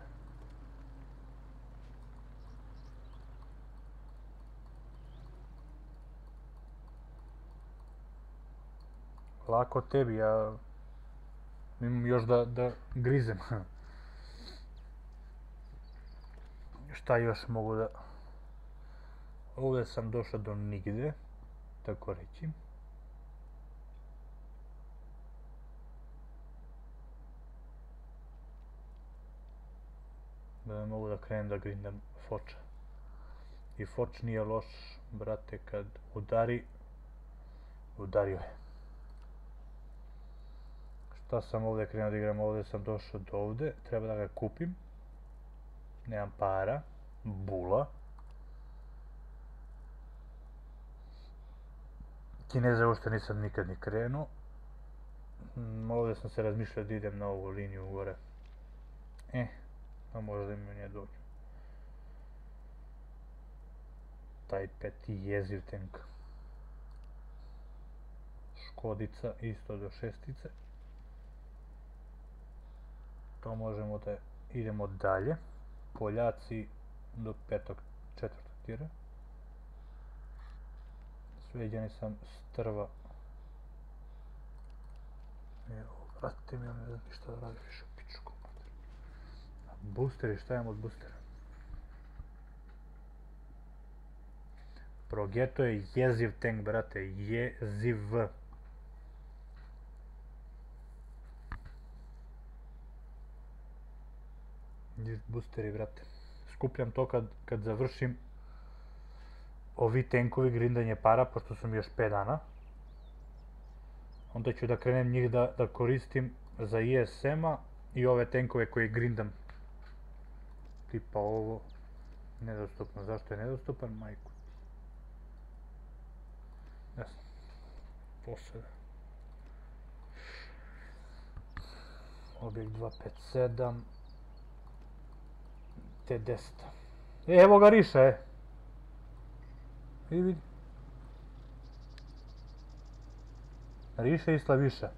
Lako tebi, ja imam još da grizem. Šta još mogu da... Ovdje sam došao do nigde, tako reći. Da mogu da krenem da grindam Foča. I Foč nije loš, brate, kad udari, udario je. Šta sam ovdje krenuo da igram, ovdje sam došao do ovdje, treba da ga kupim. Nemam para, bula. Kineze uopšte nisam nikad ni krenuo. Ovdje sam se razmišljao da idem na ovu liniju gore. A možda mi ne dođu. Taj 5 jeziv tank. Škodica isto do 6. To možemo da idemo dalje. Poljaci do 5. 4. tira. Sveđani sam strva. Evo, brate mi, ne znam ništa da radi više u pičku. Boosteri, šta imam od boostera? Progetto je jeziv tank, brate, jeziv. Boosteri, brate. Skupljam to kad završim ovi tenkovi, grindanje para, pošto su mi još 5 dana. Onda ću da krenem njih da koristim za ISM-a i ove tenkove koje grindam. Tipa ovo. Nedostupno. Zašto je nedostupan? Majku. Jasno. Posada. Objekt 257. T10. Evo ga Riša, vidi. Riša i Slaviša.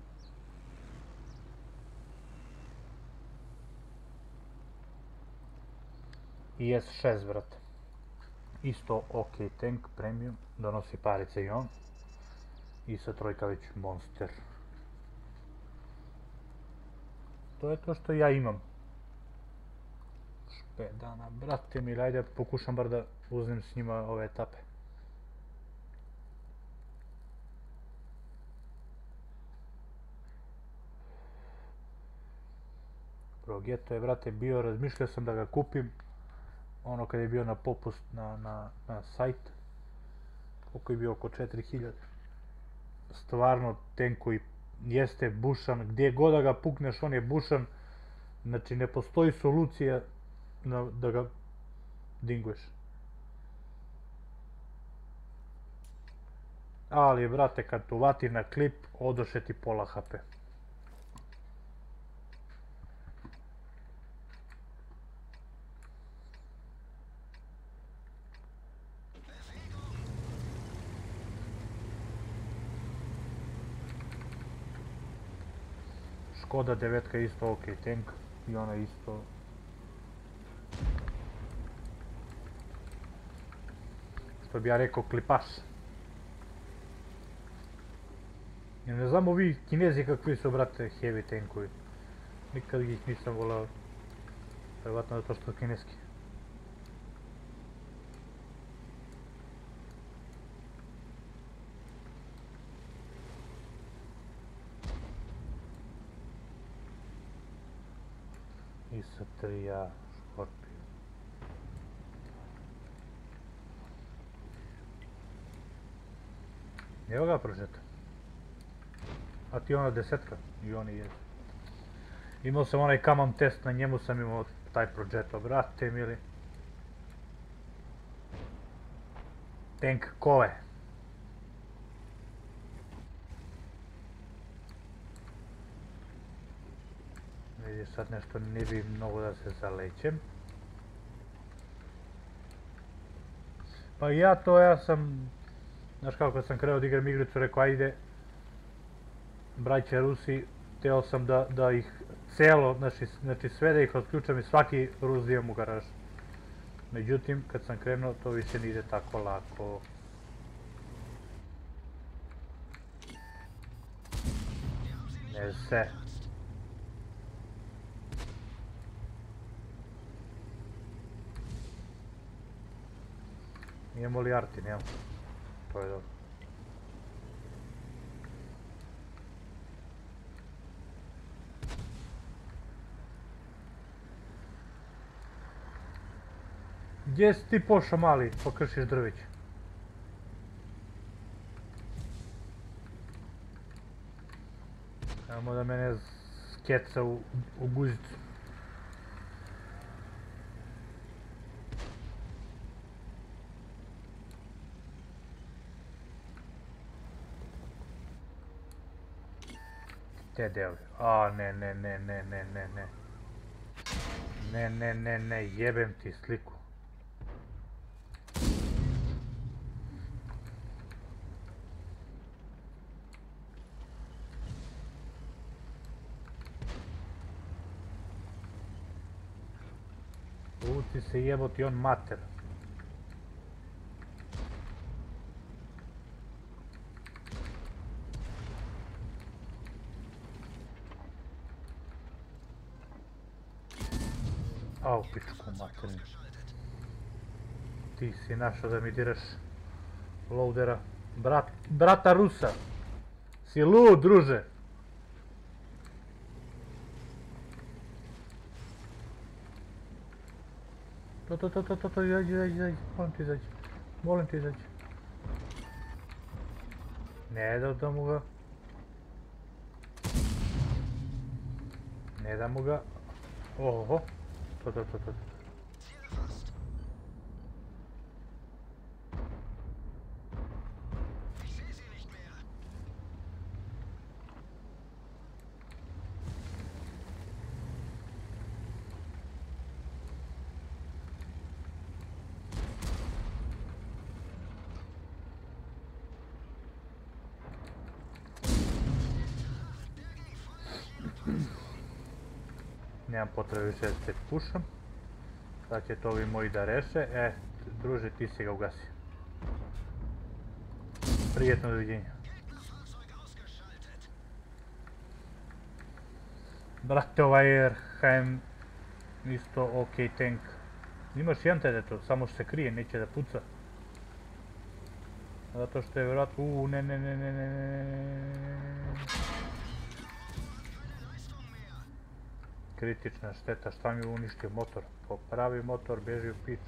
IS-6, brate. Isto ok tank, premium, donosi parice i on. I sa trojka već monster. To je to što ja imam. 5 dana, brate mi, ajde pokušam bar da uzmem s njima ove etape. Progetto je, brate, bio, razmišljao sam da ga kupim. Ono kad je bio na popust na sajt. Koliko je bio, oko 4000. Stvarno tank koji jeste bušan, gdje god da ga pukneš on je bušan. Znači ne postoji solucija da ga dinguješ. Ali, brate, kad tu vati na klip, odoše ti pola HP. Škoda 9 isto ok tank i ona isto. Što bi ja rekao, klipaš. Ja ne znam ovi Kinezi kakvi su, brate, heavy tankovi. Nikad ih nisam volao. Vjerovatno zato što su kineski. IS-3A, Scorpio. Evo ga Progetto. A ti ona 10-ka? I oni jedu. Imao sam onaj command test, na njemu sam imao taj Progetto, brate mili. Tank kove. Vidi, sad nešto ne bi mnogo da se zalećem. Pa ja sam, znaš kako, kad sam krenuo da igram igricu, rekao ajde, braća Rusi, teo sam da ih celo, znači sve da ih otključam i svaki Rus da imam u garažu. Međutim, kad sam krenuo, to više ne ide tako lako. Ne se. Nijemo li arti, nijemo. To je dobro. Gdje si ti pošao mali, pokršiš drvić? Nemo da mene skeca u guzicu. Te devi. A, ne. Ne, jebem ti sliku. Ti se jeboti on mater. Au, pičku materinu. Ti si našao da mi diraš loadera. Brata Rusa. Si lud, druže. To, izađi. Molim ti izađi. Ne da mu ga. Ne da mu ga. Oho. To. Nemam potrebe više da se pušam. Sad će to ovi moji da reše. Druže, ti si ga ugasio. Prijetno doviđenja. Brate, ovaj RHM isto ok tank. Imaš jedan tedeto, samo što se krije, neće da puca. Zato što je vjerojatno... ne. Kritična šteta, šta mi je uništio motor? Popravi motor, beži u piču.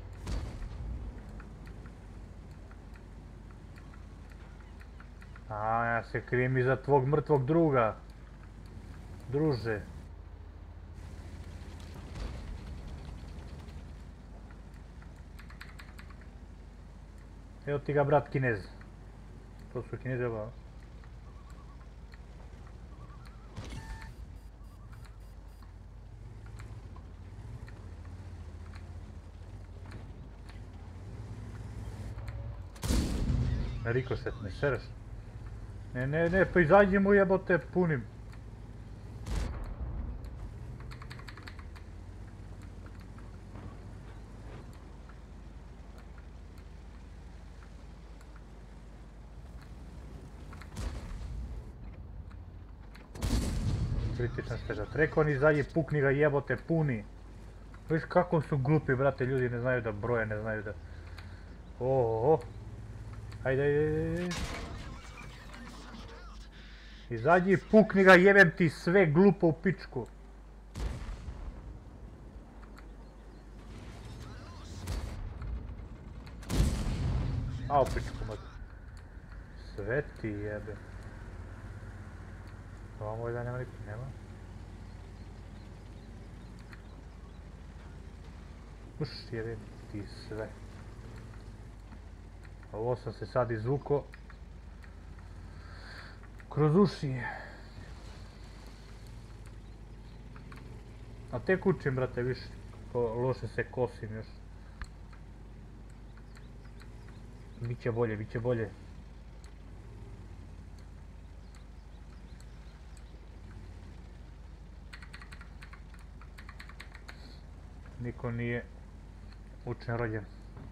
Ja se krijem iza tvog mrtvog druga. Druže. Evo ti ga brat Kinez. To su Kinezeva. Rikošet, ne sereš? Ne, pa izađi mu jebote, punim. Kritična šteta. Trekon izađi, pukni ga jebote, puni. Viš kako su glupi, brate, ljudi ne znaju da broje, ne znaju da... Oho. Ajde. Izađi, pukni ga, jebem ti sve glupo u pičku. A u pičku mada. Sve ti jebem. Ovamo je da nema nikog, nema. Uš, jebem ti sve. Ovo sam se sad izvuko kroz uši. A tek učim, brate, više. Loše se kosim još. Biće bolje. Niko nije učen rođen.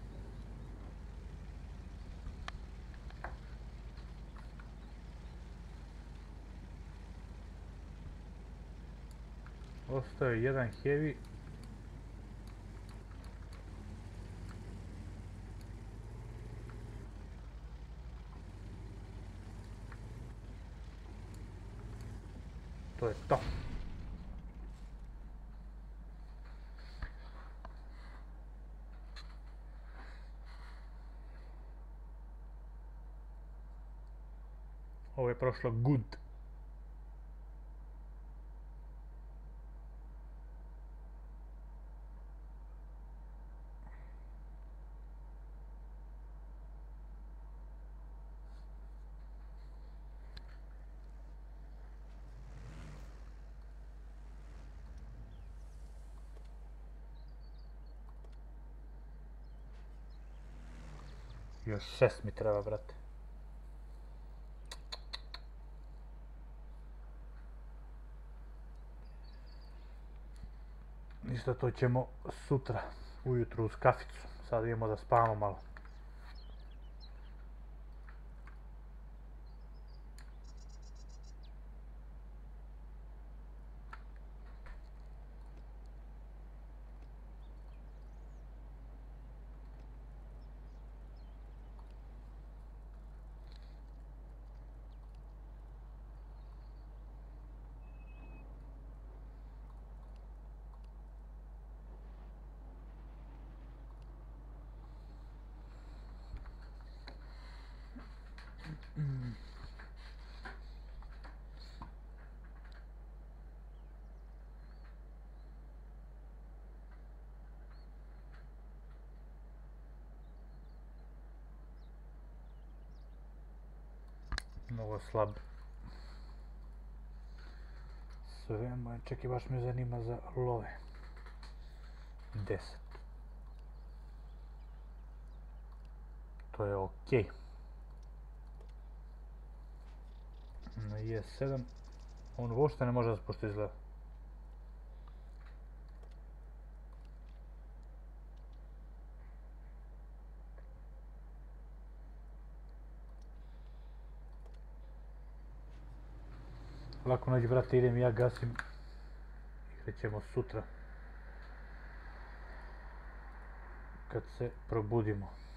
Ostao je jedan heavy. To je to. Ovo je prošlo good. Još 6 mi treba, brate. Isto to ćemo sutra ujutro uz kaficu. Sad idemo da spavamo malo. Mnogo slab. Sve moje, čekaj, baš me zanima za love. 10. To je okej. Na E7. On uopšte ne može da spušta izgleda. Lako noć, brate, idem i ja gasim. Igrat ćemo sutra. Kad se probudimo.